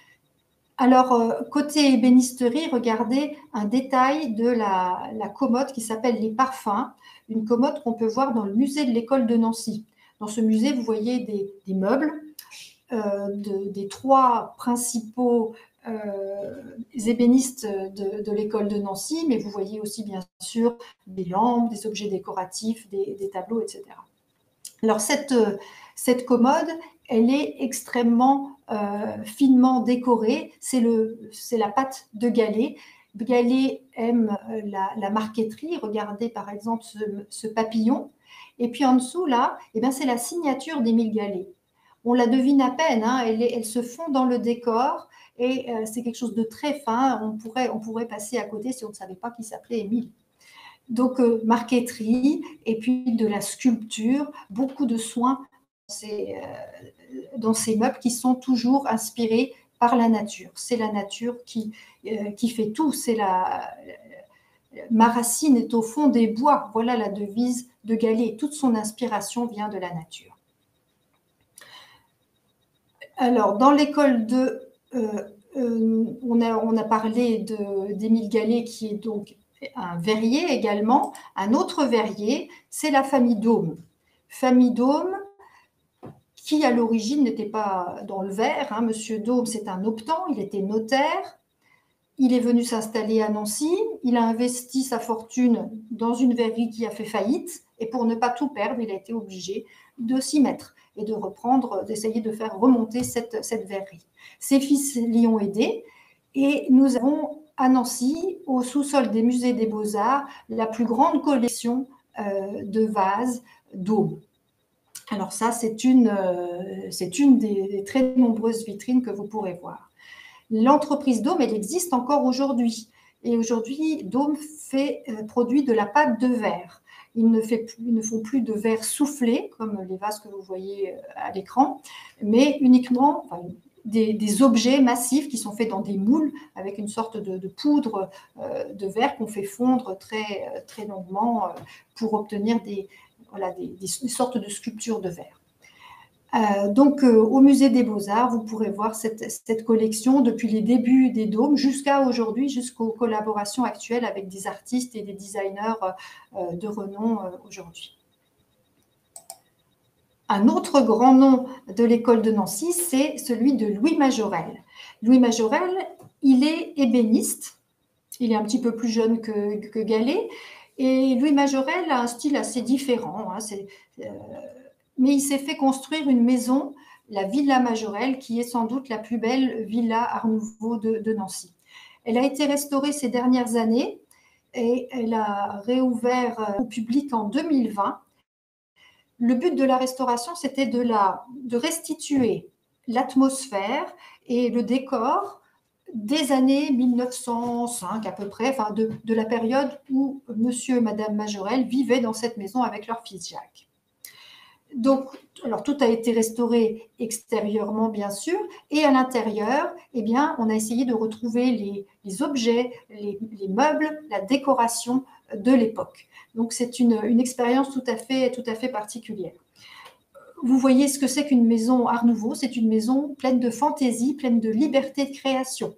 Alors, côté ébénisterie, regardez un détail de la, la commode qui s'appelle les parfums, une commode qu'on peut voir dans le musée de l'école de Nancy. Dans ce musée, vous voyez des, des meubles euh, de, des trois principaux euh, ébénistes de, de l'école de Nancy, mais vous voyez aussi bien sûr des lampes, des objets décoratifs, des, des tableaux, et cetera. Alors, cette, cette commode, elle est extrêmement euh, finement décorée. C'est la pâte de Gallet. Gallet aime la, la marqueterie. Regardez par exemple ce, ce papillon. Et puis en dessous, là, eh bien, c'est la signature d'Émile Gallet. On la devine à peine, hein, elle, est, elle se fond dans le décor et euh, c'est quelque chose de très fin. On pourrait, on pourrait passer à côté si on ne savait pas qu'il s'appelait Émile. Donc, euh, marqueterie et puis de la sculpture, beaucoup de soins dans ces, euh, dans ces meubles qui sont toujours inspirés par la nature. C'est la nature qui, euh, qui fait tout. C'est la, ma racine est au fond des bois. Voilà la devise de Gallet. Toute son inspiration vient de la nature. Alors, dans l'école de... Euh, euh, on, a, on a parlé d'Émile Gallet qui est donc un verrier également. Un autre verrier, c'est la famille Daume. Famille Daume qui, à l'origine, n'était pas dans le verre. Hein. Monsieur Daume, c'est un optant, il était notaire. Il est venu s'installer à Nancy. Il a investi sa fortune dans une verrerie qui a fait faillite. Et pour ne pas tout perdre, il a été obligé de s'y mettre et de reprendre, d'essayer de faire remonter cette, cette verrerie. Ses fils l'y ont aidé. Et nous avons à Nancy, au sous-sol des musées des Beaux-Arts, la plus grande collection euh, de vases Daume. Alors ça, c'est une, euh, c'est une des, des très nombreuses vitrines que vous pourrez voir. L'entreprise Daume, elle existe encore aujourd'hui. Et aujourd'hui, Daume fait, euh, produit de la pâte de verre. Ils ne, fait, ils ne font plus de verre soufflé, comme les vases que vous voyez à l'écran, mais uniquement... Enfin, Des, des objets massifs qui sont faits dans des moules avec une sorte de, de poudre euh, de verre qu'on fait fondre très, très longuement euh, pour obtenir des, voilà, des, des sortes de sculptures de verre. Euh, donc, euh, au Musée des Beaux-Arts, vous pourrez voir cette, cette collection depuis les débuts des dômes jusqu'à aujourd'hui, jusqu'aux collaborations actuelles avec des artistes et des designers euh, de renom euh, aujourd'hui. Un autre grand nom de l'école de Nancy, c'est celui de Louis Majorel. Louis Majorel, il est ébéniste, il est un petit peu plus jeune que, que Gallet, et Louis Majorel a un style assez différent, hein, c'est, euh, mais il s'est fait construire une maison, la Villa Majorel, qui est sans doute la plus belle villa Art Nouveau de, de Nancy. Elle a été restaurée ces dernières années et elle a réouvert au public en deux mille vingt. Le but de la restauration, c'était de, la, de restituer l'atmosphère et le décor des années mille neuf cent cinq à peu près, enfin de, de la période où monsieur et madame Majorel vivaient dans cette maison avec leur fils Jacques. Donc, alors tout a été restauré extérieurement, bien sûr, et à l'intérieur, eh bien, on a essayé de retrouver les, les objets, les, les meubles, la décoration de l'époque. Donc, c'est une, une expérience tout à fait, tout à fait particulière. Vous voyez ce que c'est qu'une maison Art Nouveau. C'est une maison pleine de fantaisie, pleine de liberté de création.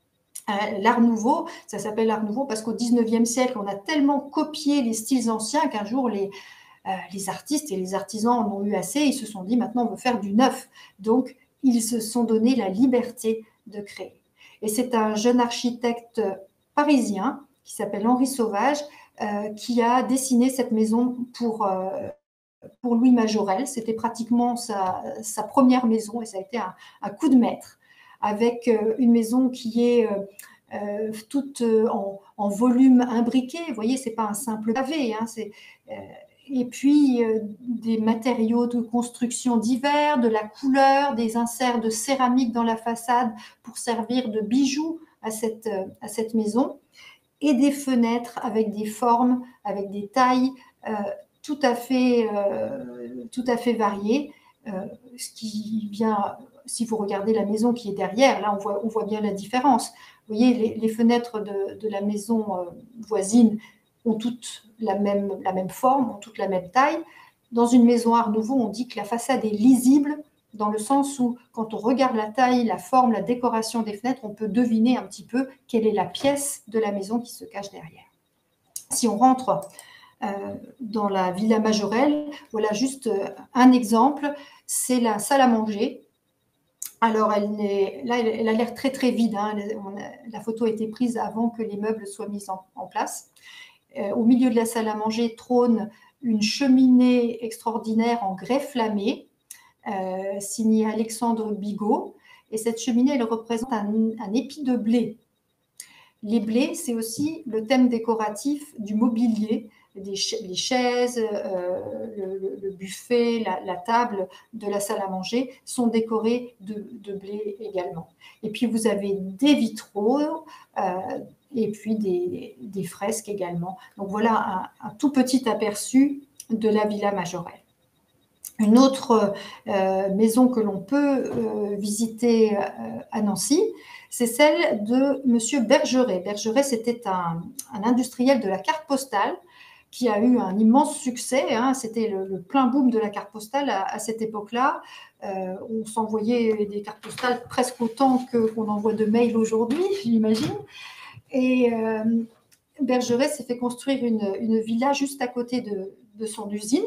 L'Art Nouveau, ça s'appelle l'Art Nouveau parce qu'au dix-neuvième siècle, on a tellement copié les styles anciens qu'un jour, les, euh, les artistes et les artisans en ont eu assez. Ils se sont dit, maintenant, on veut faire du neuf. Donc, ils se sont donné la liberté de créer. Et c'est un jeune architecte parisien qui s'appelle Henri Sauvage euh, qui a dessiné cette maison pour, euh, pour Louis Majorel. C'était pratiquement sa, sa première maison et ça a été un, un coup de maître, avec euh, une maison qui est euh, euh, toute euh, en, en volume imbriqué. Vous voyez, ce n'est pas un simple pavé. Hein, c'est, euh, et puis, euh, des matériaux de construction divers, de la couleur, des inserts de céramique dans la façade pour servir de bijoux à cette, euh, à cette maison, et des fenêtres avec des formes, avec des tailles euh, tout à fait, euh, tout à fait variées, euh, ce qui vient... Si vous regardez la maison qui est derrière, là, on voit, on voit bien la différence. Vous voyez, les, les fenêtres de, de la maison euh, voisine ont toutes la même, la même forme, ont toutes la même taille. Dans une maison Art Nouveau, on dit que la façade est lisible, dans le sens où, quand on regarde la taille, la forme, la décoration des fenêtres, on peut deviner un petit peu quelle est la pièce de la maison qui se cache derrière. Si on rentre euh, dans la Villa Majorel, voilà juste un exemple, c'est la salle à manger. Alors, elle est, là, elle a l'air très, très vide. Hein. On a, la photo a été prise avant que les meubles soient mis en, en place. Euh, au milieu de la salle à manger trône une cheminée extraordinaire en grès flammé, euh, signée Alexandre Bigot. Et cette cheminée, elle représente un, un épi de blé. Les blés, c'est aussi le thème décoratif du mobilier. Des ch les chaises, euh, le, le buffet, la, la table de la salle à manger sont décorés de, de blé également. Et puis vous avez des vitraux euh, et puis des, des fresques également. Donc voilà un, un tout petit aperçu de la Villa Majorel. Une autre euh, maison que l'on peut euh, visiter euh, à Nancy, c'est celle de monsieur Bergeret. Bergeret, c'était un, un industriel de la carte postale qui a eu un immense succès. Hein. C'était le, le plein boom de la carte postale à, à cette époque-là. Euh, on s'envoyait des cartes postales presque autant que, qu'on envoie de mails aujourd'hui, j'imagine. Et euh, Bergeret s'est fait construire une, une villa juste à côté de, de son usine.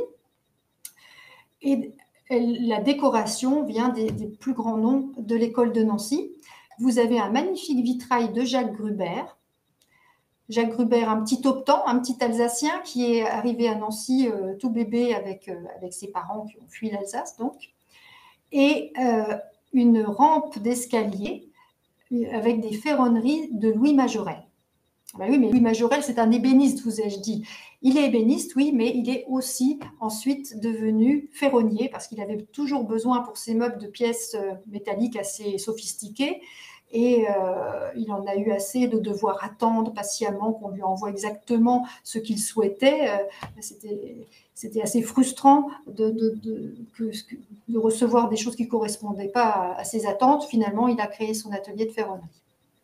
Et la décoration vient des, des plus grands noms de l'école de Nancy. Vous avez un magnifique vitrail de Jacques Gruber. Jacques Gruber, un petit optant, un petit Alsacien qui est arrivé à Nancy euh, tout bébé avec, euh, avec ses parents qui ont fui l'Alsace, donc. Et euh, une rampe d'escalier avec des ferronneries de Louis Majorel. Ben oui, mais Louis Majorel, c'est un ébéniste, vous ai-je dit. Il est ébéniste, oui, mais il est aussi ensuite devenu ferronnier parce qu'il avait toujours besoin pour ses meubles de pièces métalliques assez sophistiquées. Et euh, il en a eu assez de devoir attendre patiemment qu'on lui envoie exactement ce qu'il souhaitait. Euh, c'était, c'était assez frustrant de, de, de, que, de recevoir des choses qui ne correspondaient pas à, à ses attentes. Finalement, il a créé son atelier de ferronnerie.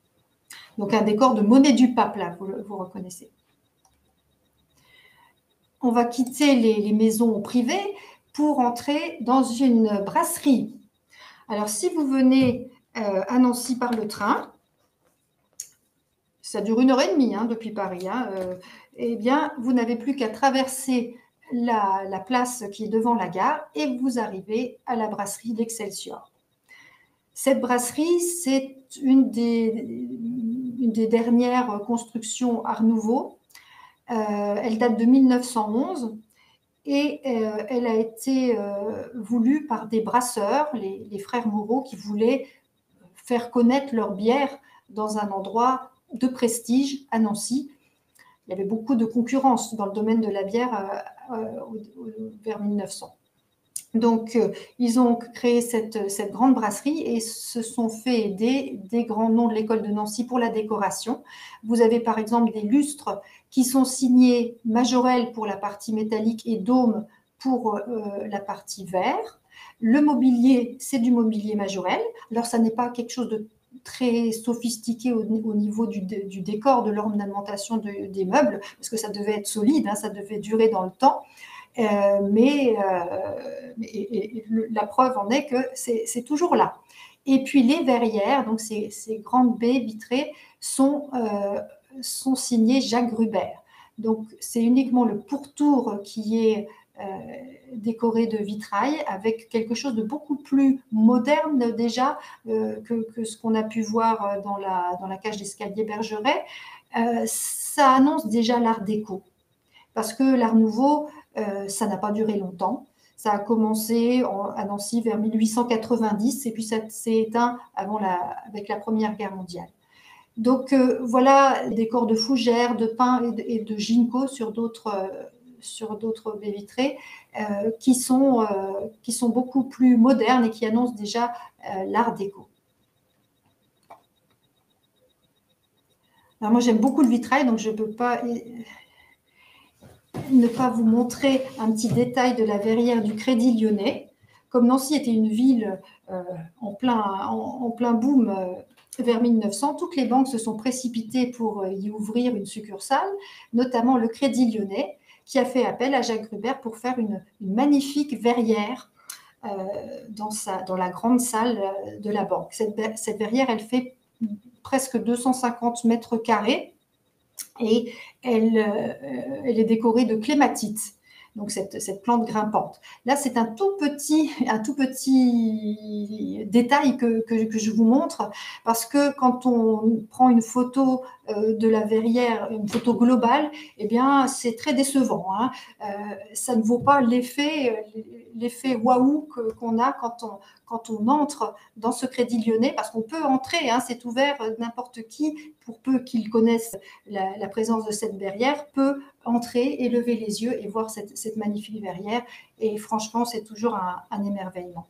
Donc un décor de Monet du Pape, là, vous, vous reconnaissez. on va quitter les, les maisons privées pour entrer dans une brasserie. Alors, si vous venez euh, à Nancy par le train, ça dure une heure et demie hein, depuis Paris, hein, euh, eh bien, vous n'avez plus qu'à traverser la, la place qui est devant la gare et vous arrivez à la brasserie d'Excelsior. Cette brasserie, c'est une des, une des dernières constructions Art Nouveau. Euh, elle date de mille neuf cent onze et euh, elle a été euh, voulue par des brasseurs, les, les frères Moreau, qui voulaient faire connaître leur bière dans un endroit de prestige à Nancy. Il y avait beaucoup de concurrence dans le domaine de la bière euh, euh, vers mille neuf cents. Donc, euh, ils ont créé cette, cette grande brasserie et se sont fait aider des grands noms de l'école de Nancy pour la décoration. Vous avez par exemple des lustres qui sont signés Majorelle pour la partie métallique et Dôme pour euh, la partie verre. Le mobilier, c'est du mobilier Majorelle. Alors, ça n'est pas quelque chose de très sophistiqué au, au niveau du, du décor, de l'ornementation de, des meubles, parce que ça devait être solide, hein, ça devait durer dans le temps. Euh, mais euh, et, et la preuve en est que c'est toujours là. Et puis les verrières, donc ces, ces grandes baies vitrées, sont, euh, sont signées Jacques Gruber. Donc c'est uniquement le pourtour qui est euh, décoré de vitrail, avec quelque chose de beaucoup plus moderne déjà euh, que, que ce qu'on a pu voir dans la, dans la cage d'escalier Bergeret. Euh, ça annonce déjà l'art déco. Parce que l'Art Nouveau, euh, ça n'a pas duré longtemps. Ça a commencé en, à Nancy vers mille huit cent quatre-vingt-dix et puis ça s'est éteint avant la, avec la Première Guerre mondiale. Donc euh, voilà des décors de fougères, de pin et de, et de ginkgo sur d'autres euh, sur d'autres baies vitrées euh, qui, sont, euh, qui sont beaucoup plus modernes et qui annoncent déjà euh, l'art déco. Alors moi j'aime beaucoup le vitrail, donc je ne peux pas ne pas vous montrer un petit détail de la verrière du Crédit Lyonnais. Comme Nancy était une ville euh, en, plein, en, en plein boom euh, vers mille neuf cents, toutes les banques se sont précipitées pour y ouvrir une succursale, notamment le Crédit Lyonnais, qui a fait appel à Jacques Gruber pour faire une, une magnifique verrière euh, dans, sa, dans la grande salle de la banque. Cette, cette verrière, elle fait presque deux cent cinquante mètres carrés. Et elle, euh, elle est décorée de clématite, donc cette, cette plante grimpante. Là, c'est un tout petit, un tout petit détail que, que, que je vous montre, parce que quand on prend une photo euh, de la verrière, une photo globale, eh bien, c'est très décevant. Hein. Euh, ça ne vaut pas l'effet, l'effet waouh qu'on a quand on, quand on entre dans ce Crédit Lyonnais, parce qu'on peut entrer, hein, c'est ouvert, n'importe qui, pour peu qu'il connaisse la, la présence de cette verrière, peut entrer et lever les yeux et voir cette, cette magnifique verrière. Et franchement, c'est toujours un, un émerveillement.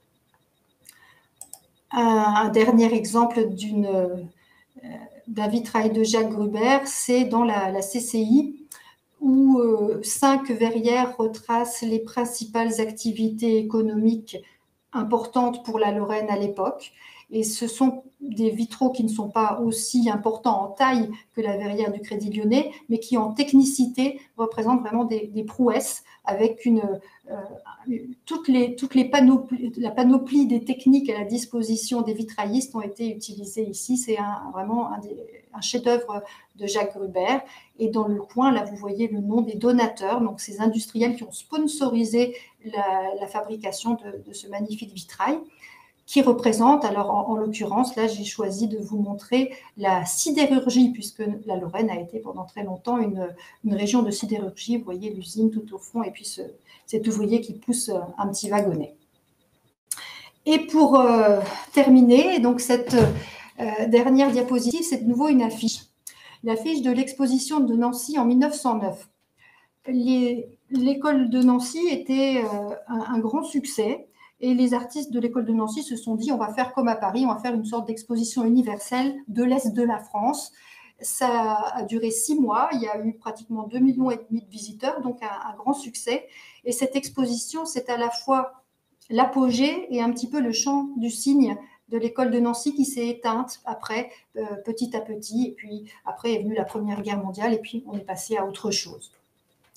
Un, un dernier exemple d'une, euh, d'un vitrail de Jacques Gruber, c'est dans la, la C C I, où euh, cinq verrières retracent les principales activités économiques importantes pour la Lorraine à l'époque. Et ce sont des vitraux qui ne sont pas aussi importants en taille que la verrière du Crédit Lyonnais, mais qui en technicité représentent vraiment des, des prouesses, avec une, euh, toutes les, toutes les panoplies, la panoplie des techniques à la disposition des vitraillistes ont été utilisées ici. C'est un, vraiment un, un chef-d'œuvre de Jacques Gruber. Et dans le coin, là, vous voyez le nom des donateurs, donc ces industriels qui ont sponsorisé la, la fabrication de, de ce magnifique vitrail, qui représente, alors en, en l'occurrence, là j'ai choisi de vous montrer la sidérurgie, puisque la Lorraine a été pendant très longtemps une, une région de sidérurgie. Vous voyez l'usine tout au fond, et puis ce, cet ouvrier qui pousse un petit wagonnet. Et pour euh, terminer, donc cette euh, dernière diapositive, c'est de nouveau une affiche. L'affiche de l'exposition de Nancy en mille neuf cent neuf. L'école de Nancy était euh, un, un grand succès. Et les artistes de l'école de Nancy se sont dit, on va faire comme à Paris, on va faire une sorte d'exposition universelle de l'Est de la France. Ça a duré six mois, il y a eu pratiquement deux millions et demi de visiteurs, donc un, un grand succès. Et cette exposition, c'est à la fois l'apogée et un petit peu le chant du cygne de l'école de Nancy qui s'est éteinte après, euh, petit à petit. Et puis après est venue la Première Guerre mondiale et puis on est passé à autre chose.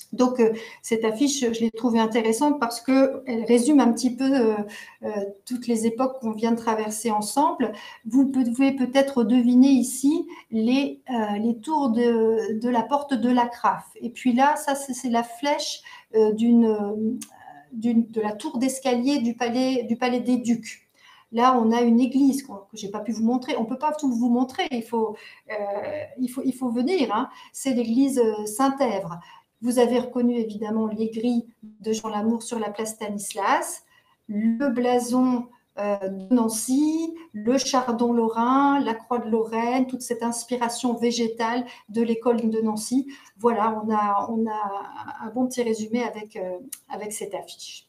Donc, euh, cette affiche, je l'ai trouvée intéressante parce qu'elle résume un petit peu euh, euh, toutes les époques qu'on vient de traverser ensemble. Vous pouvez peut-être deviner ici les, euh, les tours de, de la porte de la Craffe. Et puis là, ça, c'est la flèche euh, d'une, d'une, de la tour d'escalier du palais, du palais des Ducs. Là, on a une église que je n'ai pas pu vous montrer. On ne peut pas tout vous montrer, il faut, euh, il faut, il faut venir. Hein. C'est l'église Saint-Èvre. Vous avez reconnu évidemment les grilles de Jean Lamour sur la place Stanislas, le blason euh, de Nancy, le chardon lorrain, la croix de Lorraine, toute cette inspiration végétale de l'école de Nancy. Voilà, on a, on a un bon petit résumé avec, euh, avec cette affiche.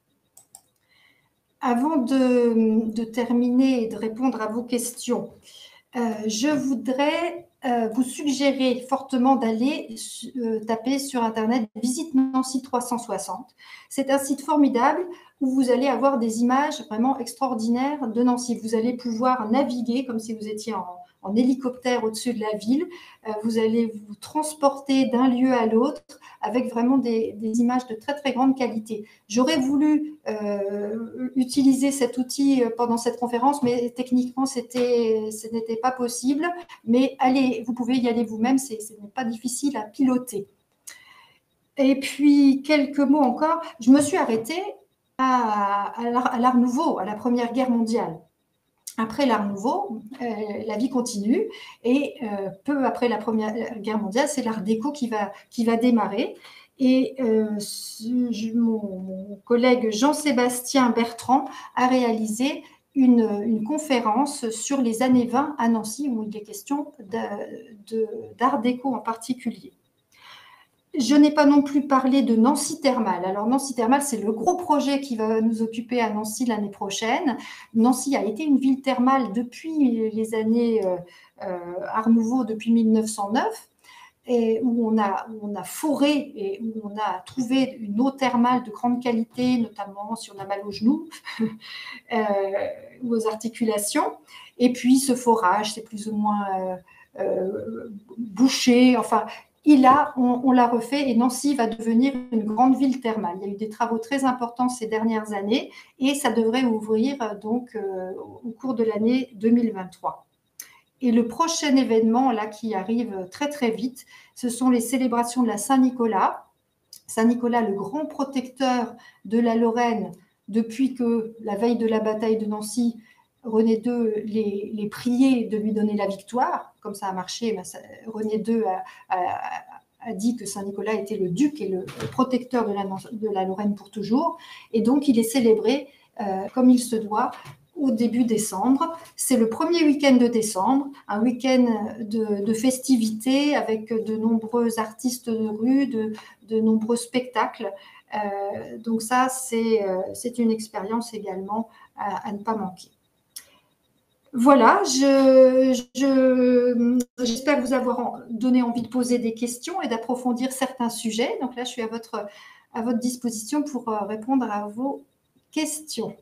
Avant de, de terminer et de répondre à vos questions, euh, je voudrais euh, vous suggérer fortement d'aller euh, taper sur Internet « Visite Nancy trois cent soixante ». C'est un site formidable où vous allez avoir des images vraiment extraordinaires de Nancy. Vous allez pouvoir naviguer comme si vous étiez en, en hélicoptère au-dessus de la ville. Euh, vous allez vous transporter d'un lieu à l'autre avec vraiment des, des images de très, très grande qualité. J'aurais voulu euh, utiliser cet outil pendant cette conférence, mais techniquement, c'était, ce n'était pas possible. Mais allez, vous pouvez y aller vous-même, ce n'est pas difficile à piloter. Et puis, quelques mots encore. Je me suis arrêtée à, à l'Art Nouveau, à la Première Guerre mondiale. Après l'Art Nouveau, euh, la vie continue et euh, peu après la Première Guerre mondiale, c'est l'Art déco qui va, qui va démarrer. Et euh, je, mon, mon collègue Jean-Sébastien Bertrand a réalisé une, une conférence sur les années vingt à Nancy où il est question d'Art déco en particulier. Je n'ai pas non plus parlé de Nancy Thermal. Alors, Nancy Thermal, c'est le gros projet qui va nous occuper à Nancy l'année prochaine. Nancy a été une ville thermale depuis les années euh, Art Nouveau, depuis mille neuf cent neuf, et où on a, où on a foré et où on a trouvé une eau thermale de grande qualité, notamment si on a mal aux genoux euh, ou aux articulations. Et puis, ce forage, c'est plus ou moins euh, euh, bouché, enfin... Il a, on, on l'a refait et Nancy va devenir une grande ville thermale. Il y a eu des travaux très importants ces dernières années et ça devrait ouvrir donc euh, au cours de l'année deux mille vingt-trois. Et le prochain événement là qui arrive très très vite, ce sont les célébrations de la Saint-Nicolas. Saint-Nicolas, le grand protecteur de la Lorraine depuis que la veille de la bataille de Nancy, René deux les, les priait de lui donner la victoire. Comme ça a marché, ben ça, René deux a, a, a, dit que Saint-Nicolas était le duc et le, le protecteur de la, de la Lorraine pour toujours. Et donc, il est célébré euh, comme il se doit au début décembre. C'est le premier week-end de décembre, un week-end de, de festivités avec de nombreux artistes de rue, de, de nombreux spectacles. Euh, donc ça, c'est euh, une expérience également à, à ne pas manquer. Voilà, j'espère je, je, vous avoir donné envie de poser des questions et d'approfondir certains sujets. Donc là, je suis à votre, à votre disposition pour répondre à vos questions.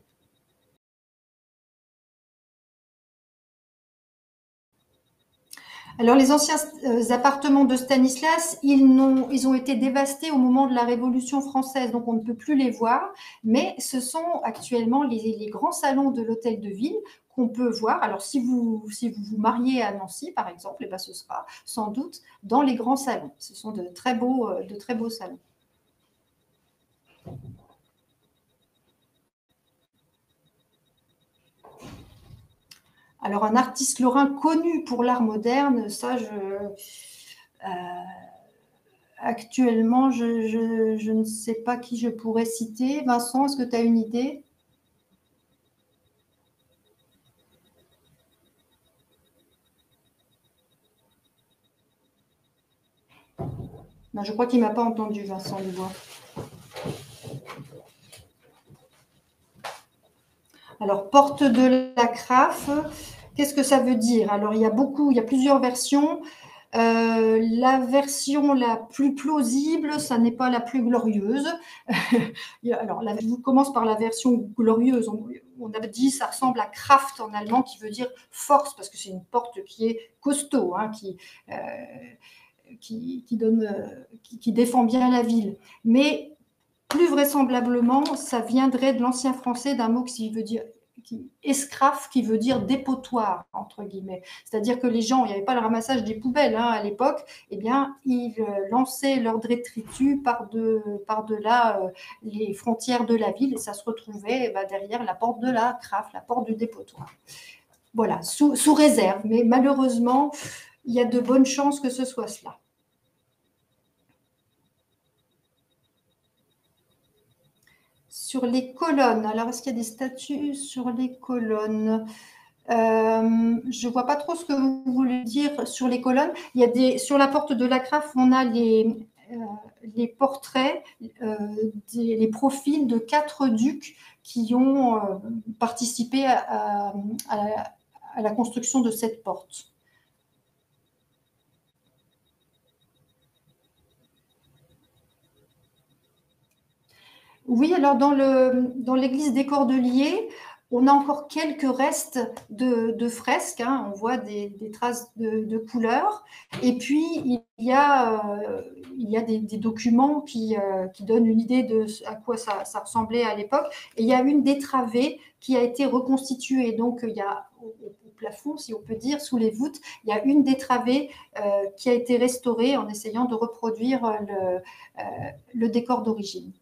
Alors, les anciens appartements de Stanislas, ils ont, ils ont été dévastés au moment de la Révolution française, donc on ne peut plus les voir, mais ce sont actuellement les, les grands salons de l'hôtel de ville qu'on peut voir. Alors, si vous, si vous vous mariez à Nancy, par exemple, eh bien, ce sera sans doute dans les grands salons. Ce sont de très beaux, de très beaux salons. Alors, un artiste lorrain connu pour l'art moderne, ça, je... Euh, actuellement, je, je, je ne sais pas qui je pourrais citer. Vincent, est-ce que tu as une idée ? Non, je crois qu'il ne m'a pas entendu, Vincent Dubois. Alors, porte de la Craffe, qu'est-ce que ça veut dire? Alors, il y a beaucoup, il y a plusieurs versions. Euh, la version la plus plausible, ça n'est pas la plus glorieuse. Alors, là, je vous commence par la version glorieuse. On, on a dit ça ressemble à Kraft en allemand, qui veut dire force, parce que c'est une porte qui est costaud, hein, qui... Euh, qui, qui, donne, qui, qui défend bien la ville. Mais plus vraisemblablement, ça viendrait de l'ancien français d'un mot qui veut dire qui, escraf, qui veut dire dépotoir, entre guillemets. C'est-à-dire que les gens, il n'y avait pas le ramassage des poubelles hein, à l'époque, eh bien, ils lançaient leur détritus par-delà par de euh, les frontières de la ville et ça se retrouvait eh ben, derrière la porte de la craf, la porte du dépotoir. Voilà, sous, sous réserve, mais malheureusement, il y a de bonnes chances que ce soit cela. Sur les colonnes, alors est-ce qu'il y a des statues sur les colonnes? euh, Je ne vois pas trop ce que vous voulez dire sur les colonnes. Il y a des, sur la porte de la craf, on a les, euh, les portraits, euh, des, les profils de quatre ducs qui ont euh, participé à, à, à, à la construction de cette porte. Oui, alors dans le dans l'église des Cordeliers, on a encore quelques restes de, de fresques, hein, on voit des, des traces de, de couleurs, et puis il y a, euh, il y a des, des documents qui, euh, qui donnent une idée de à quoi ça, ça ressemblait à l'époque, et il y a une des travées qui a été reconstituée, donc il y a au, au plafond, si on peut dire, sous les voûtes, il y a une des travées euh, qui a été restaurée en essayant de reproduire le, euh, le décor d'origine.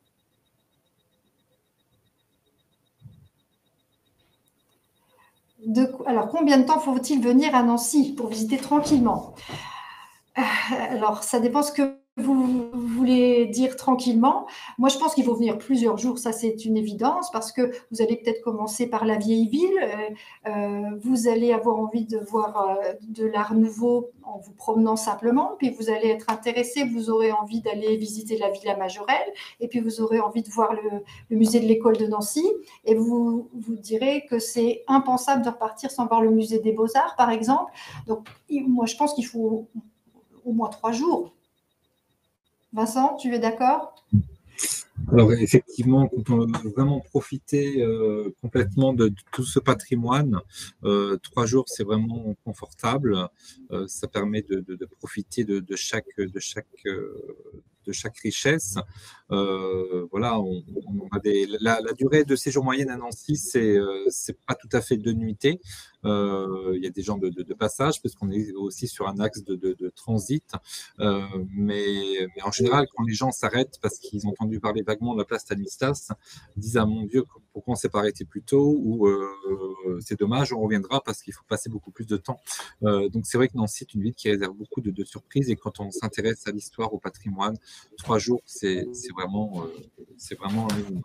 De, alors, combien de temps faut-il venir à Nancy pour visiter tranquillement? Alors, ça dépend ce que vous voulez dire tranquillement. Moi, je pense qu'il faut venir plusieurs jours, ça c'est une évidence, parce que vous allez peut-être commencer par la vieille ville, euh, euh, vous allez avoir envie de voir euh, de l'art nouveau en vous promenant simplement, puis vous allez être intéressé, vous aurez envie d'aller visiter la Villa Majorelle, et puis vous aurez envie de voir le, le musée de l'école de Nancy, et vous vous direz que c'est impensable de repartir sans voir le musée des Beaux-Arts, par exemple. Donc, moi, je pense qu'il faut au moins trois jours. Vincent, tu es d'accord? Alors effectivement, quand on veut vraiment profiter euh, complètement de, de tout ce patrimoine, euh, trois jours c'est vraiment confortable. Euh, ça permet de, de, de profiter de, de chaque de chaque euh, de chaque richesse. Euh, voilà, on, on a des, la, la durée de séjour moyenne à Nancy, c'est euh, c'est pas tout à fait deux nuitées. Euh, il y a des gens de, de, de passage parce qu'on est aussi sur un axe de, de, de transit. Euh, mais, mais en général, quand les gens s'arrêtent parce qu'ils ont entendu parler vaguement de la place Stanislas, ils disent ah mon Dieu, pourquoi on s'est pas arrêté plus tôt, ou euh, c'est dommage, on reviendra parce qu'il faut passer beaucoup plus de temps. Euh, donc c'est vrai que Nancy est une ville qui réserve beaucoup de, de surprises, et quand on s'intéresse à l'histoire, au patrimoine, trois jours, c'est vraiment, euh, c'est vraiment un minimum.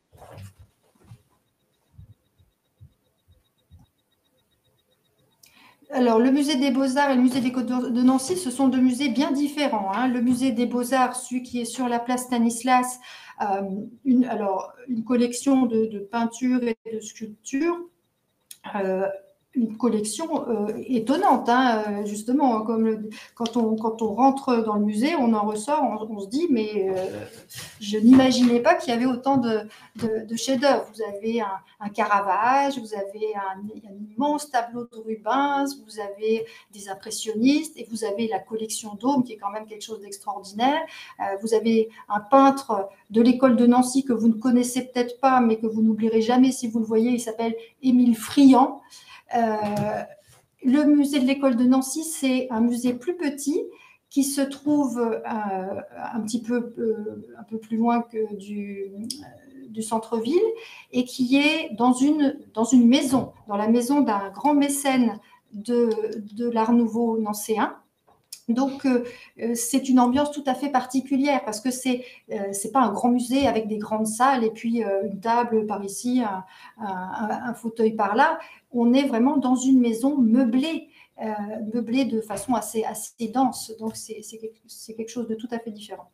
Alors, le musée des Beaux-Arts et le musée des Côtes de Nancy, ce sont deux musées bien différents. Hein. Le musée des Beaux-Arts, celui qui est sur la place Stanislas, euh, une, alors, une collection de, de peintures et de sculptures. Euh, une collection euh, étonnante, hein, justement, comme le, quand, on, quand on rentre dans le musée, on en ressort, on, on se dit, mais euh, je n'imaginais pas qu'il y avait autant de, de, de chefs-d'œuvre. Vous avez un, un Caravage, vous avez un, un immense tableau de Rubens, vous avez des impressionnistes, et vous avez la collection Dôme, qui est quand même quelque chose d'extraordinaire. Euh, vous avez un peintre de l'école de Nancy que vous ne connaissez peut-être pas, mais que vous n'oublierez jamais si vous le voyez, il s'appelle Émile Friand. Euh, le musée de l'école de Nancy, c'est un musée plus petit qui se trouve euh, un petit peu, euh, un peu plus loin que du, du centre-ville, et qui est dans une, dans une maison, dans la maison d'un grand mécène de, de l'Art nouveau nancéen. Donc, euh, c'est une ambiance tout à fait particulière, parce que c'est euh, c'est pas un grand musée avec des grandes salles et puis euh, une table par ici, un, un, un fauteuil par là. On est vraiment dans une maison meublée, euh, meublée de façon assez, assez dense. Donc, c'est quelque chose de tout à fait différent.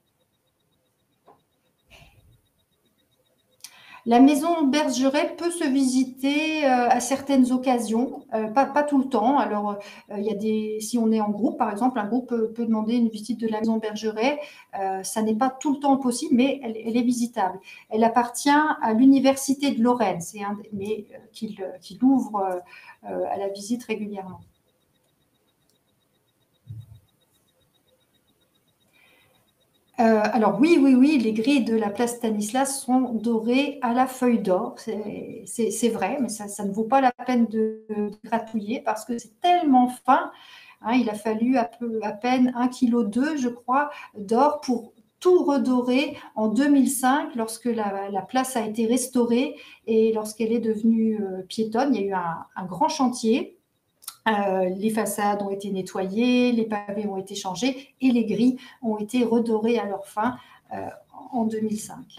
La maison Bergeret peut se visiter euh, à certaines occasions, euh, pas, pas tout le temps. Alors, euh, il y a des, si on est en groupe, par exemple, un groupe peut, peut demander une visite de la maison Bergeret. Euh, ça n'est pas tout le temps possible, mais elle, elle est visitable. Elle appartient à l'Université de Lorraine, c'est un, mais euh, qui, qui l'ouvre euh, à la visite régulièrement. Euh, alors oui, oui, oui, les grilles de la place Stanislas sont dorées à la feuille d'or. C'est c'est- c'est vrai, mais ça, ça ne vaut pas la peine de, de gratouiller parce que c'est tellement fin. Hein, il a fallu à, peu, à peine un virgule deux kg, je crois, d'or pour tout redorer en deux mille cinq, lorsque la, la place a été restaurée et lorsqu'elle est devenue euh, piétonne. Il y a eu un, un grand chantier. Euh, les façades ont été nettoyées, les pavés ont été changés et les grilles ont été redorées à leur fin euh, en deux mille cinq.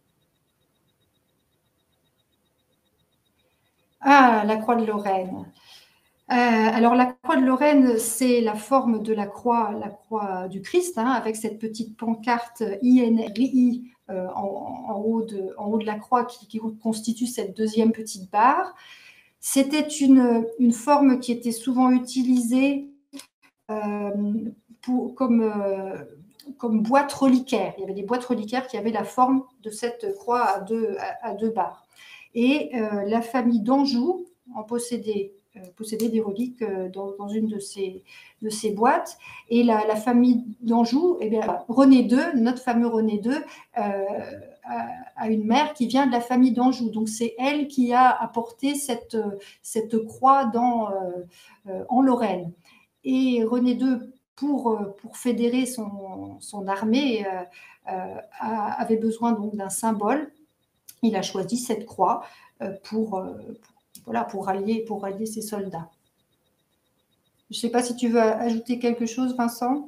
Ah, la croix de Lorraine. Euh, alors la croix de Lorraine, c'est la forme de la croix, la croix du Christ, hein, avec cette petite pancarte I N R I euh, en, en, haut de, en haut de la croix qui, qui constitue cette deuxième petite barre. C'était une, une forme qui était souvent utilisée euh, pour, comme, euh, comme boîte reliquaire. Il y avait des boîtes reliquaires qui avaient la forme de cette croix à deux, à, à deux barres. Et euh, la famille d'Anjou en possédait, euh, possédait des reliques euh, dans, dans une de ces, de ces boîtes. Et la, la famille d'Anjou, eh bien, René deux, notre fameux René deux, euh, a, a une mère qui vient de la famille d'Anjou. Donc c'est elle qui a apporté cette, cette croix dans, euh, en Lorraine. Et René deux, pour, pour fédérer son, son armée, euh, euh, avait besoin donc d'un symbole. Il a choisi cette croix euh, pour, euh, pour, voilà, pour, rallier, pour rallier ses soldats. Je ne sais pas si tu veux ajouter quelque chose, Vincent.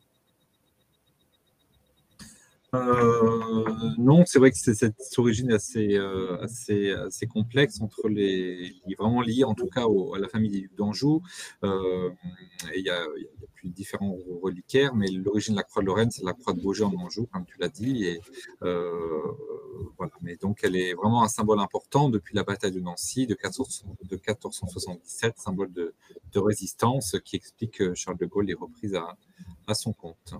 Euh, non, c'est vrai que c'est cette origine assez, euh, assez, assez complexe entre les, vraiment liée en tout cas au, à la famille d'Anjou. Euh, il y a, il y a plus différents reliquaires, mais l'origine de la croix de Lorraine, c'est la croix de Beaugé en Anjou, comme tu l'as dit. Et, euh, voilà. Mais donc, elle est vraiment un symbole important depuis la bataille de Nancy de quatorze cent soixante-dix-sept, symbole de, de résistance qui explique que Charles de Gaulle est reprise à, à son compte.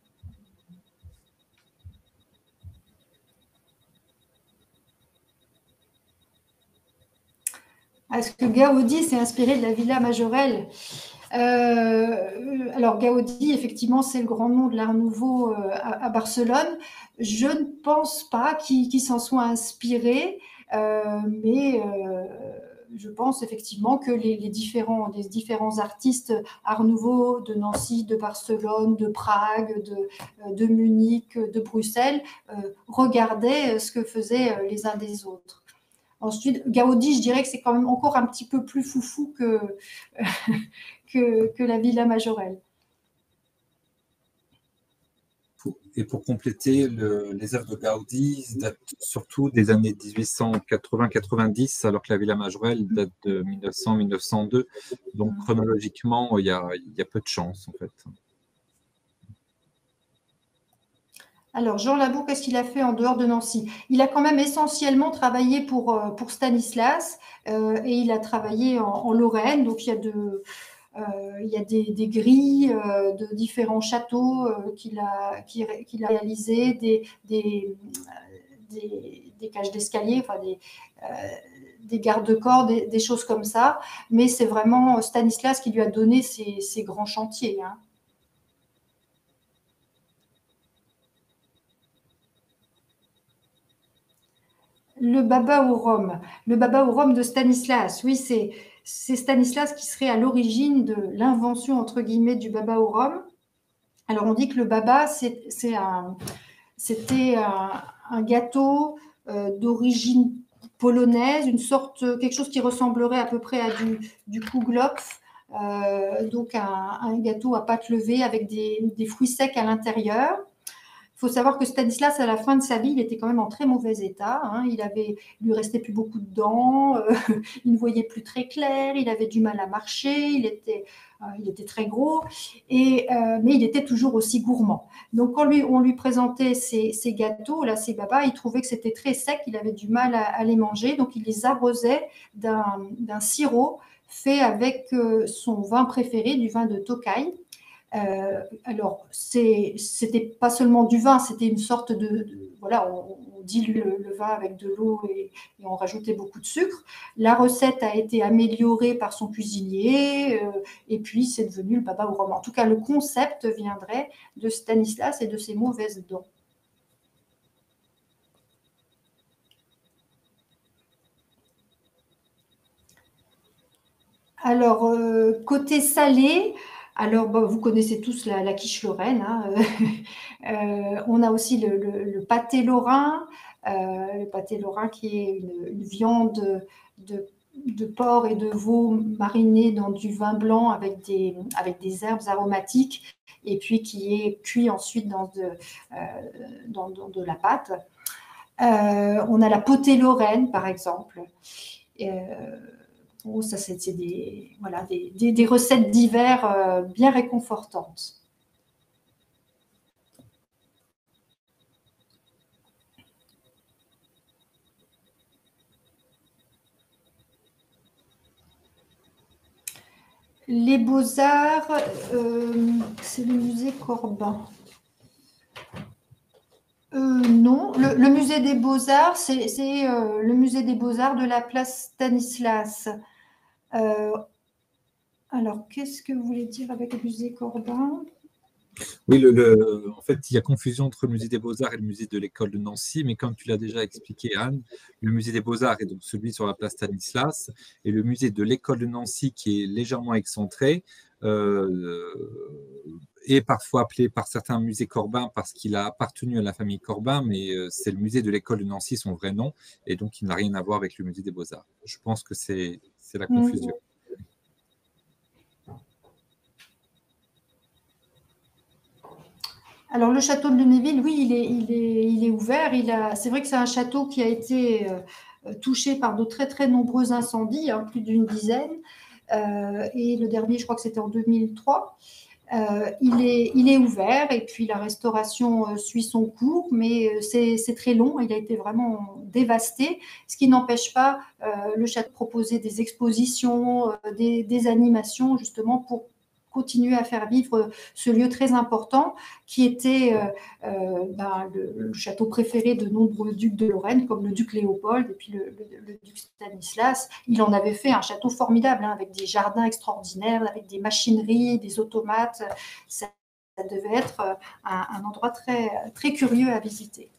Est-ce que Gaudi s'est inspiré de la Villa Majorelle? euh, Alors, Gaudi, effectivement, c'est le grand nom de l'Art Nouveau euh, à, à Barcelone. Je ne pense pas qu'il qu s'en soit inspiré, euh, mais euh, je pense effectivement que les, les, différents, les différents artistes Art Nouveau de Nancy, de Barcelone, de Prague, de, de Munich, de Bruxelles euh, regardaient ce que faisaient les uns des autres. Ensuite, Gaudi, je dirais que c'est quand même encore un petit peu plus foufou que, que, que la Villa Majorelle. Et pour compléter, le, les œuvres de Gaudi datent surtout des années dix-huit cent quatre-vingts quatre-vingt-dix, alors que la Villa Majorelle date de mille neuf cents mille neuf cent deux. Donc chronologiquement, il y a, il y a peu de chance en fait. Alors, Jean Labour, qu'est-ce qu'il a fait en dehors de Nancy? Il a quand même essentiellement travaillé pour, pour Stanislas euh, et il a travaillé en, en Lorraine. Donc, il y a, de, euh, il y a des, des grilles euh, de différents châteaux euh, qu'il a, qu'il a réalisés, des, des, des, des cages d'escalier, enfin des, euh, des garde-corps, des, des choses comme ça. Mais c'est vraiment Stanislas qui lui a donné ces, ces grands chantiers. Hein. Le Baba au Rhum. Le Baba au Rhum de Stanislas. Oui, c'est Stanislas qui serait à l'origine de l'invention, entre guillemets, du Baba au Rhum. Alors, on dit que le Baba, c'était un, un, un gâteau euh, d'origine polonaise, une sorte, quelque chose qui ressemblerait à peu près à du, du kouglof, euh, donc un, un gâteau à pâte levée avec des, des fruits secs à l'intérieur. Il faut savoir que Stanislas, à la fin de sa vie, il était quand même en très mauvais état. Hein. Il avait, il lui restait plus beaucoup de dents, euh, il ne voyait plus très clair, il avait du mal à marcher, il était, euh, il était très gros, et, euh, mais il était toujours aussi gourmand. Donc, quand lui, on lui présentait ces, ces gâteaux, là, ces babas, il trouvait que c'était très sec, il avait du mal à, à les manger, donc il les arrosait d'un sirop fait avec euh, son vin préféré, du vin de Tokai. Euh, alors, c'était pas seulement du vin, c'était une sorte de, de voilà, on, dilue le, le vin avec de l'eau et, et on rajoutait beaucoup de sucre. La recette a été améliorée par son cuisinier euh, et puis c'est devenu le baba au rhum. En tout cas, le concept viendrait de Stanislas et de ses mauvaises dents. Alors, euh, côté salé, alors bon, vous connaissez tous la, la quiche lorraine. Hein. euh, on a aussi le, le, le pâté lorrain, euh, le pâté lorrain qui est une, une viande de, de porc et de veau marinée dans du vin blanc avec des, avec des herbes aromatiques et puis qui est cuit ensuite dans de, euh, dans, dans de la pâte. Euh, on a la potée lorraine, par exemple. Euh, Oh, ça, c'est des, voilà, des, des, des recettes d'hiver euh, bien réconfortantes. Les Beaux-Arts, euh, c'est le musée Corbin. Euh, non, le, le musée des Beaux-Arts, c'est euh, le musée des Beaux-Arts de la place Stanislas. Euh, alors, qu'est-ce que vous voulez dire avec le musée Corbin? Oui, le, le, en fait, il y a confusion entre le musée des Beaux-Arts et le musée de l'école de Nancy, mais comme tu l'as déjà expliqué, Anne, le musée des Beaux-Arts est donc celui sur la place Stanislas, et le musée de l'école de Nancy, qui est légèrement excentré, euh, est parfois appelé par certains musées Corbin parce qu'il a appartenu à la famille Corbin, mais euh, c'est le musée de l'école de Nancy, son vrai nom, et donc il n'a rien à voir avec le musée des Beaux-Arts. Je pense que c'est la confusion. Mmh. Alors, le château de Lunéville, oui, il est, il est, il est ouvert. C'est vrai que c'est un château qui a été euh, touché par de très, très nombreux incendies, hein, plus d'une dizaine. Euh, et le dernier, je crois que c'était en deux mille trois. Euh, il, est, il est ouvert et puis la restauration euh, suit son cours, mais euh, c'est très long. Il a été vraiment dévasté, ce qui n'empêche pas euh, le château de proposer des expositions, euh, des, des animations, justement pour continuer à faire vivre ce lieu très important qui était euh, euh, ben, le, le château préféré de nombreux ducs de Lorraine, comme le duc Léopold et puis le, le, le duc Stanislas. Il en avait fait un château formidable, hein, avec des jardins extraordinaires, avec des machineries, des automates. Ça, ça devait être un, un endroit très, très curieux à visiter.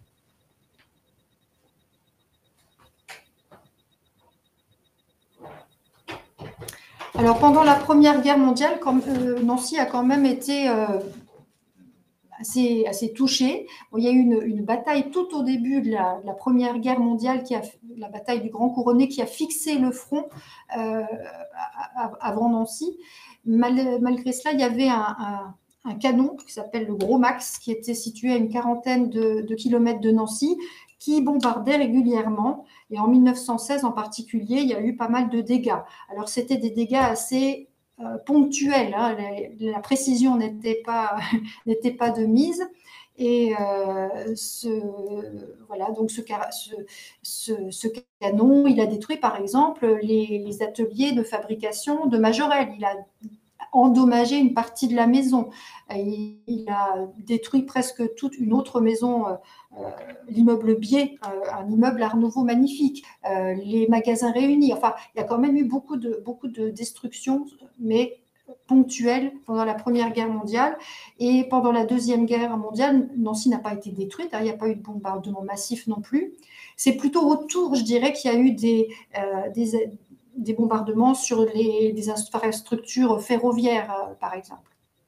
Alors, pendant la Première Guerre mondiale, comme, euh, Nancy a quand même été euh, assez, assez touchée. Bon, il y a eu une, une bataille tout au début de la, de la Première Guerre mondiale, qui a, la bataille du Grand Couronné, qui a fixé le front euh, avant Nancy. Mal, malgré cela, il y avait un, un, un canon qui s'appelle le Gros Max, qui était situé à une quarantaine de, de kilomètres de Nancy, qui bombardait régulièrement. Et en mille neuf cent seize en particulier, il y a eu pas mal de dégâts. Alors, c'était des dégâts assez euh, ponctuels. Hein. La, la précision n'était pas, n'était pas de mise. Et euh, ce, voilà, donc ce, ce, ce, ce canon, il a détruit, par exemple, les, les ateliers de fabrication de Majorelle. Il a endommagé une partie de la maison. Il, il a détruit presque toute une autre maison, euh, l'immeuble Biais, euh, un immeuble Art Nouveau magnifique, euh, les magasins réunis. Enfin, il y a quand même eu beaucoup de, beaucoup de destruction, mais ponctuelle pendant la Première Guerre mondiale. Et pendant la Deuxième Guerre mondiale, Nancy n'a pas été détruite, hein, il n'y a pas eu de bombardement massif non plus. C'est plutôt autour, je dirais, qu'il y a eu des, euh, des, des bombardements sur les, des infrastructures ferroviaires, euh, par exemple.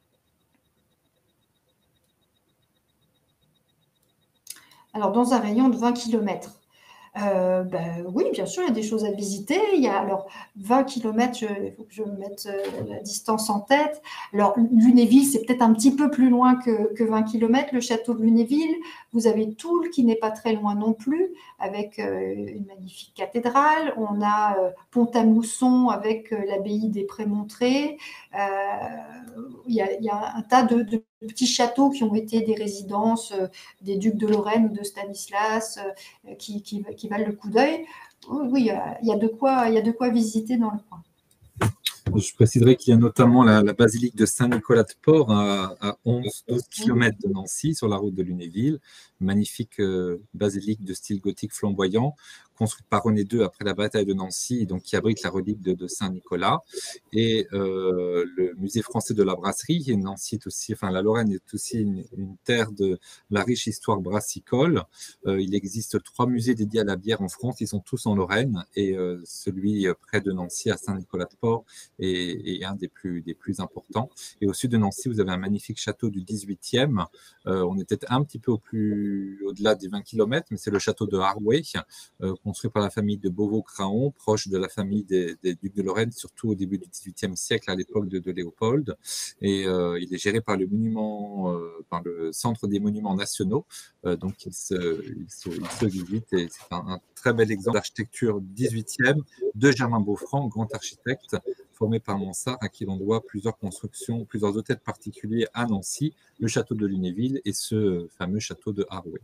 Alors, dans un rayon de vingt kilomètres. Euh, ben, oui, bien sûr, il y a des choses à visiter. Il y a alors vingt kilomètres, il faut que je me mette la distance en tête. Alors, Lunéville, c'est peut-être un petit peu plus loin que, que vingt kilomètres, le château de Lunéville. Vous avez Toul, qui n'est pas très loin non plus, avec euh, une magnifique cathédrale. On a euh, Pont-à-Mousson, avec euh, l'abbaye des Prémontrés. Euh, il, y a, il y a un tas de, de petits châteaux qui ont été des résidences euh, des ducs de Lorraine ou de Stanislas, euh, qui, qui, qui valent le coup d'œil. Oui, oui, il y a de quoi, il y a de quoi visiter dans le coin. Je préciserai qu'il y a notamment la, la basilique de Saint-Nicolas-de-Port à, à onze à douze kilomètres de Nancy, sur la route de Lunéville. Magnifique euh, basilique de style gothique flamboyant, construite par René deux après la bataille de Nancy, donc qui abrite la relique de, de Saint-Nicolas. Et euh, le musée français de la brasserie, et Nancy est aussi, enfin la Lorraine est aussi une, une terre de la riche histoire brassicole. Euh, il existe trois musées dédiés à la bière en France, ils sont tous en Lorraine, et euh, celui près de Nancy à Saint-Nicolas-de-Port est, est un des plus, des plus importants. Et au sud de Nancy, vous avez un magnifique château du dix-huitième. Euh, on est peut-être un petit peu au plus, au-delà des vingt kilomètres, mais c'est le château de Harway, euh, construit par la famille de Beauvau-Craon, proche de la famille des, des ducs de Lorraine, surtout au début du dix-huitième siècle, à l'époque de, de Léopold. Et euh, il est géré par le monument, euh, par le Centre des monuments nationaux. Euh, donc, il se, il se, il se visite et c'est un, un très bel exemple d'architecture dix-huitième de Germain Beaufranc, grand architecte, formé par Mansart, à qui l'on doit plusieurs constructions, plusieurs hôtels particuliers à Nancy, le château de Lunéville et ce fameux château de Harway.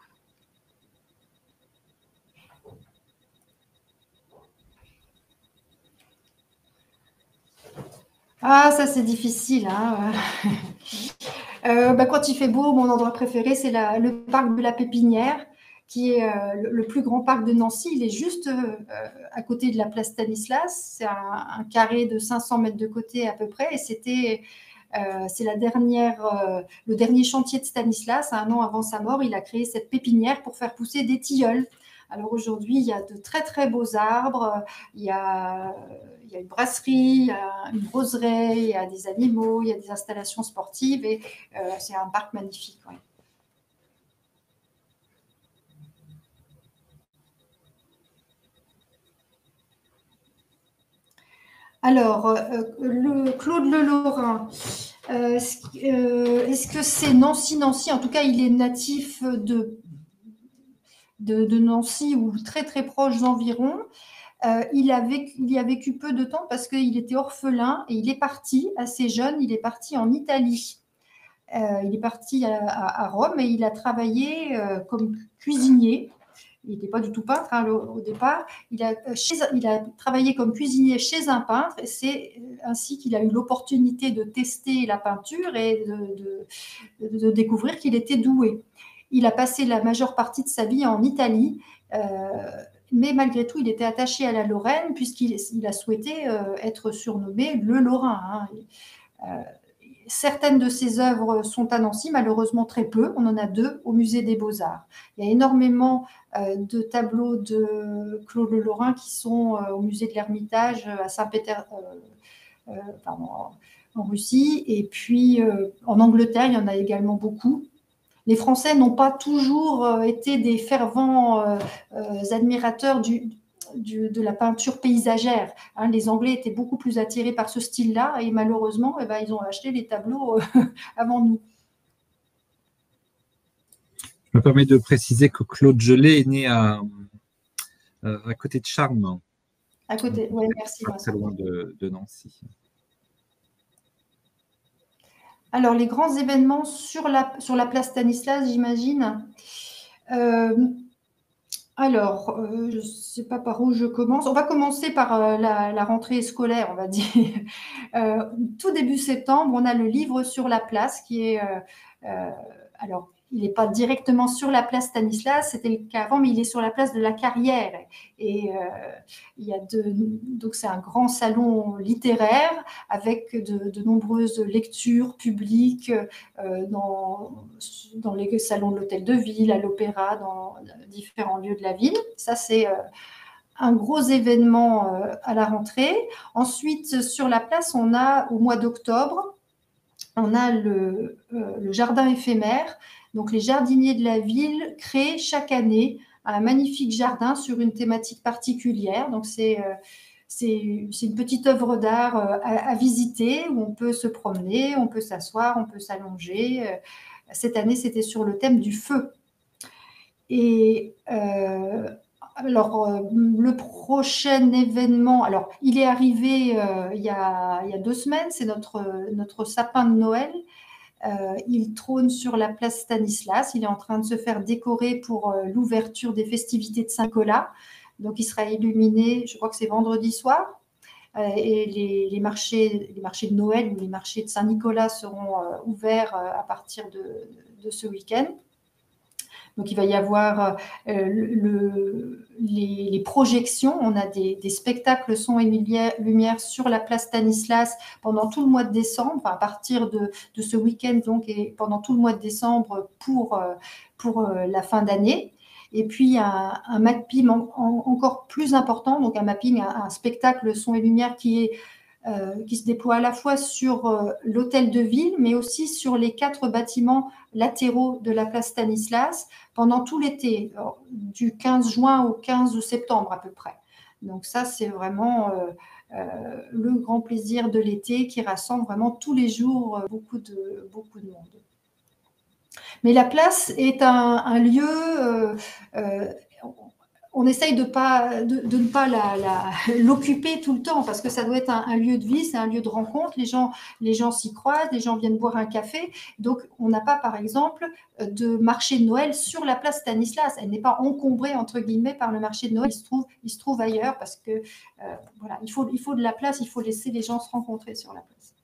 Ah, ça c'est difficile. Hein. euh, bah, quand il fait beau, mon endroit préféré, c'est le parc de la Pépinière, qui est euh, le, le plus grand parc de Nancy. Il est juste euh, à côté de la place Stanislas. C'est un, un carré de cinq cents mètres de côté à peu près. Et c'était, euh, c'est la dernière, euh, le dernier chantier de Stanislas. Un an avant sa mort, il a créé cette pépinière pour faire pousser des tilleuls. Alors aujourd'hui, il y a de très très beaux arbres, il y a, il y a une brasserie, il y a une roseraie, il y a des animaux, il y a des installations sportives et euh, c'est un parc magnifique. Ouais. Alors, euh, le Claude Le Lorrain, euh, est-ce que c'est Nancy-Nancy? En tout cas, il est natif de, de, de Nancy ou très très proche environ. Euh, il, a vécu, il y a vécu peu de temps parce qu'il était orphelin et il est parti assez jeune, il est parti en Italie. Euh, il est parti à, à, à Rome et il a travaillé euh, comme cuisinier. Il n'était pas du tout peintre hein, au, au départ. Il a, chez, il a travaillé comme cuisinier chez un peintre et c'est ainsi qu'il a eu l'opportunité de tester la peinture et de, de, de découvrir qu'il était doué. Il a passé la majeure partie de sa vie en Italie. Euh, mais malgré tout, il était attaché à la Lorraine puisqu'il il a souhaité euh, être surnommé le Lorrain. Hein. Euh, certaines de ses œuvres sont à Nancy, malheureusement très peu. On en a deux au musée des Beaux-Arts. Il y a énormément euh, de tableaux de Claude Le Lorrain qui sont euh, au musée de l'Ermitage à Saint-Pétersbourg, euh, euh, pardon, en Russie. Et puis euh, en Angleterre, il y en a également beaucoup. Les Français n'ont pas toujours euh, été des fervents euh, euh, admirateurs du, du, de la peinture paysagère. Hein, les Anglais étaient beaucoup plus attirés par ce style-là et malheureusement, eh ben, ils ont acheté les tableaux euh, avant nous. Je me permets de préciser que Claude Gelée est né à, à côté de Charmes. À côté, oui, merci. Pas très loin de, de Nancy. Alors, les grands événements sur la, sur la place Stanislas, j'imagine. Euh, alors, euh, je ne sais pas par où je commence. On va commencer par euh, la, la rentrée scolaire, on va dire. Euh, tout début septembre, on a le livre sur la place qui est... Euh, euh, alors, il n'est pas directement sur la place Stanislas, c'était le cas avant, mais il est sur la place de la Carrière. Et euh, il y a de, donc c'est un grand salon littéraire avec de, de nombreuses lectures publiques euh, dans, dans les salons de l'Hôtel de Ville, à l'Opéra, dans différents lieux de la ville. Ça, c'est euh, un gros événement euh, à la rentrée. Ensuite, sur la place, on a au mois d'octobre, on a le, euh, le jardin éphémère. Donc, les jardiniers de la ville créent chaque année un magnifique jardin sur une thématique particulière. Donc, c'est euh, c'est une petite œuvre d'art euh, à, à visiter où on peut se promener, on peut s'asseoir, on peut s'allonger. Euh, cette année, c'était sur le thème du feu. Et euh, alors, euh, le prochain événement, alors, il est arrivé euh, il, y a, il y a deux semaines, c'est notre, notre sapin de Noël. Euh, il trône sur la place Stanislas. Il est en train de se faire décorer pour euh, l'ouverture des festivités de Saint-Nicolas. Donc, il sera illuminé, je crois que c'est vendredi soir. euh, et les, les, marchés, les marchés de Noël ou les marchés de Saint-Nicolas seront euh, ouverts euh, à partir de, de ce week-end. Donc, il va y avoir euh, le, les, les projections. On a des, des spectacles son et lumière sur la place Stanislas pendant tout le mois de décembre, enfin, à partir de, de ce week-end, donc, et pendant tout le mois de décembre pour, pour la fin d'année. Et puis, un, un mapping en, en, encore plus important, donc un mapping, un, un spectacle son et lumière qui est Euh, qui se déploie à la fois sur euh, l'hôtel de ville, mais aussi sur les quatre bâtiments latéraux de la place Stanislas pendant tout l'été, du quinze juin au quinze septembre à peu près. Donc ça, c'est vraiment euh, euh, le grand plaisir de l'été qui rassemble vraiment tous les jours euh, beaucoup, de, beaucoup de monde. Mais la place est un, un lieu... Euh, euh, on essaye de, pas, de, de ne pas l'occuper tout le temps parce que ça doit être un, un lieu de vie, c'est un lieu de rencontre. Les gens, les gens s'y croisent, les gens viennent boire un café. Donc, on n'a pas, par exemple, de marché de Noël sur la place Stanislas. Elle n'est pas encombrée, entre guillemets, par le marché de Noël. Il se trouve, il se trouve ailleurs parce que, euh, voilà, il faut, il faut de la place, il faut laisser les gens se rencontrer sur la place.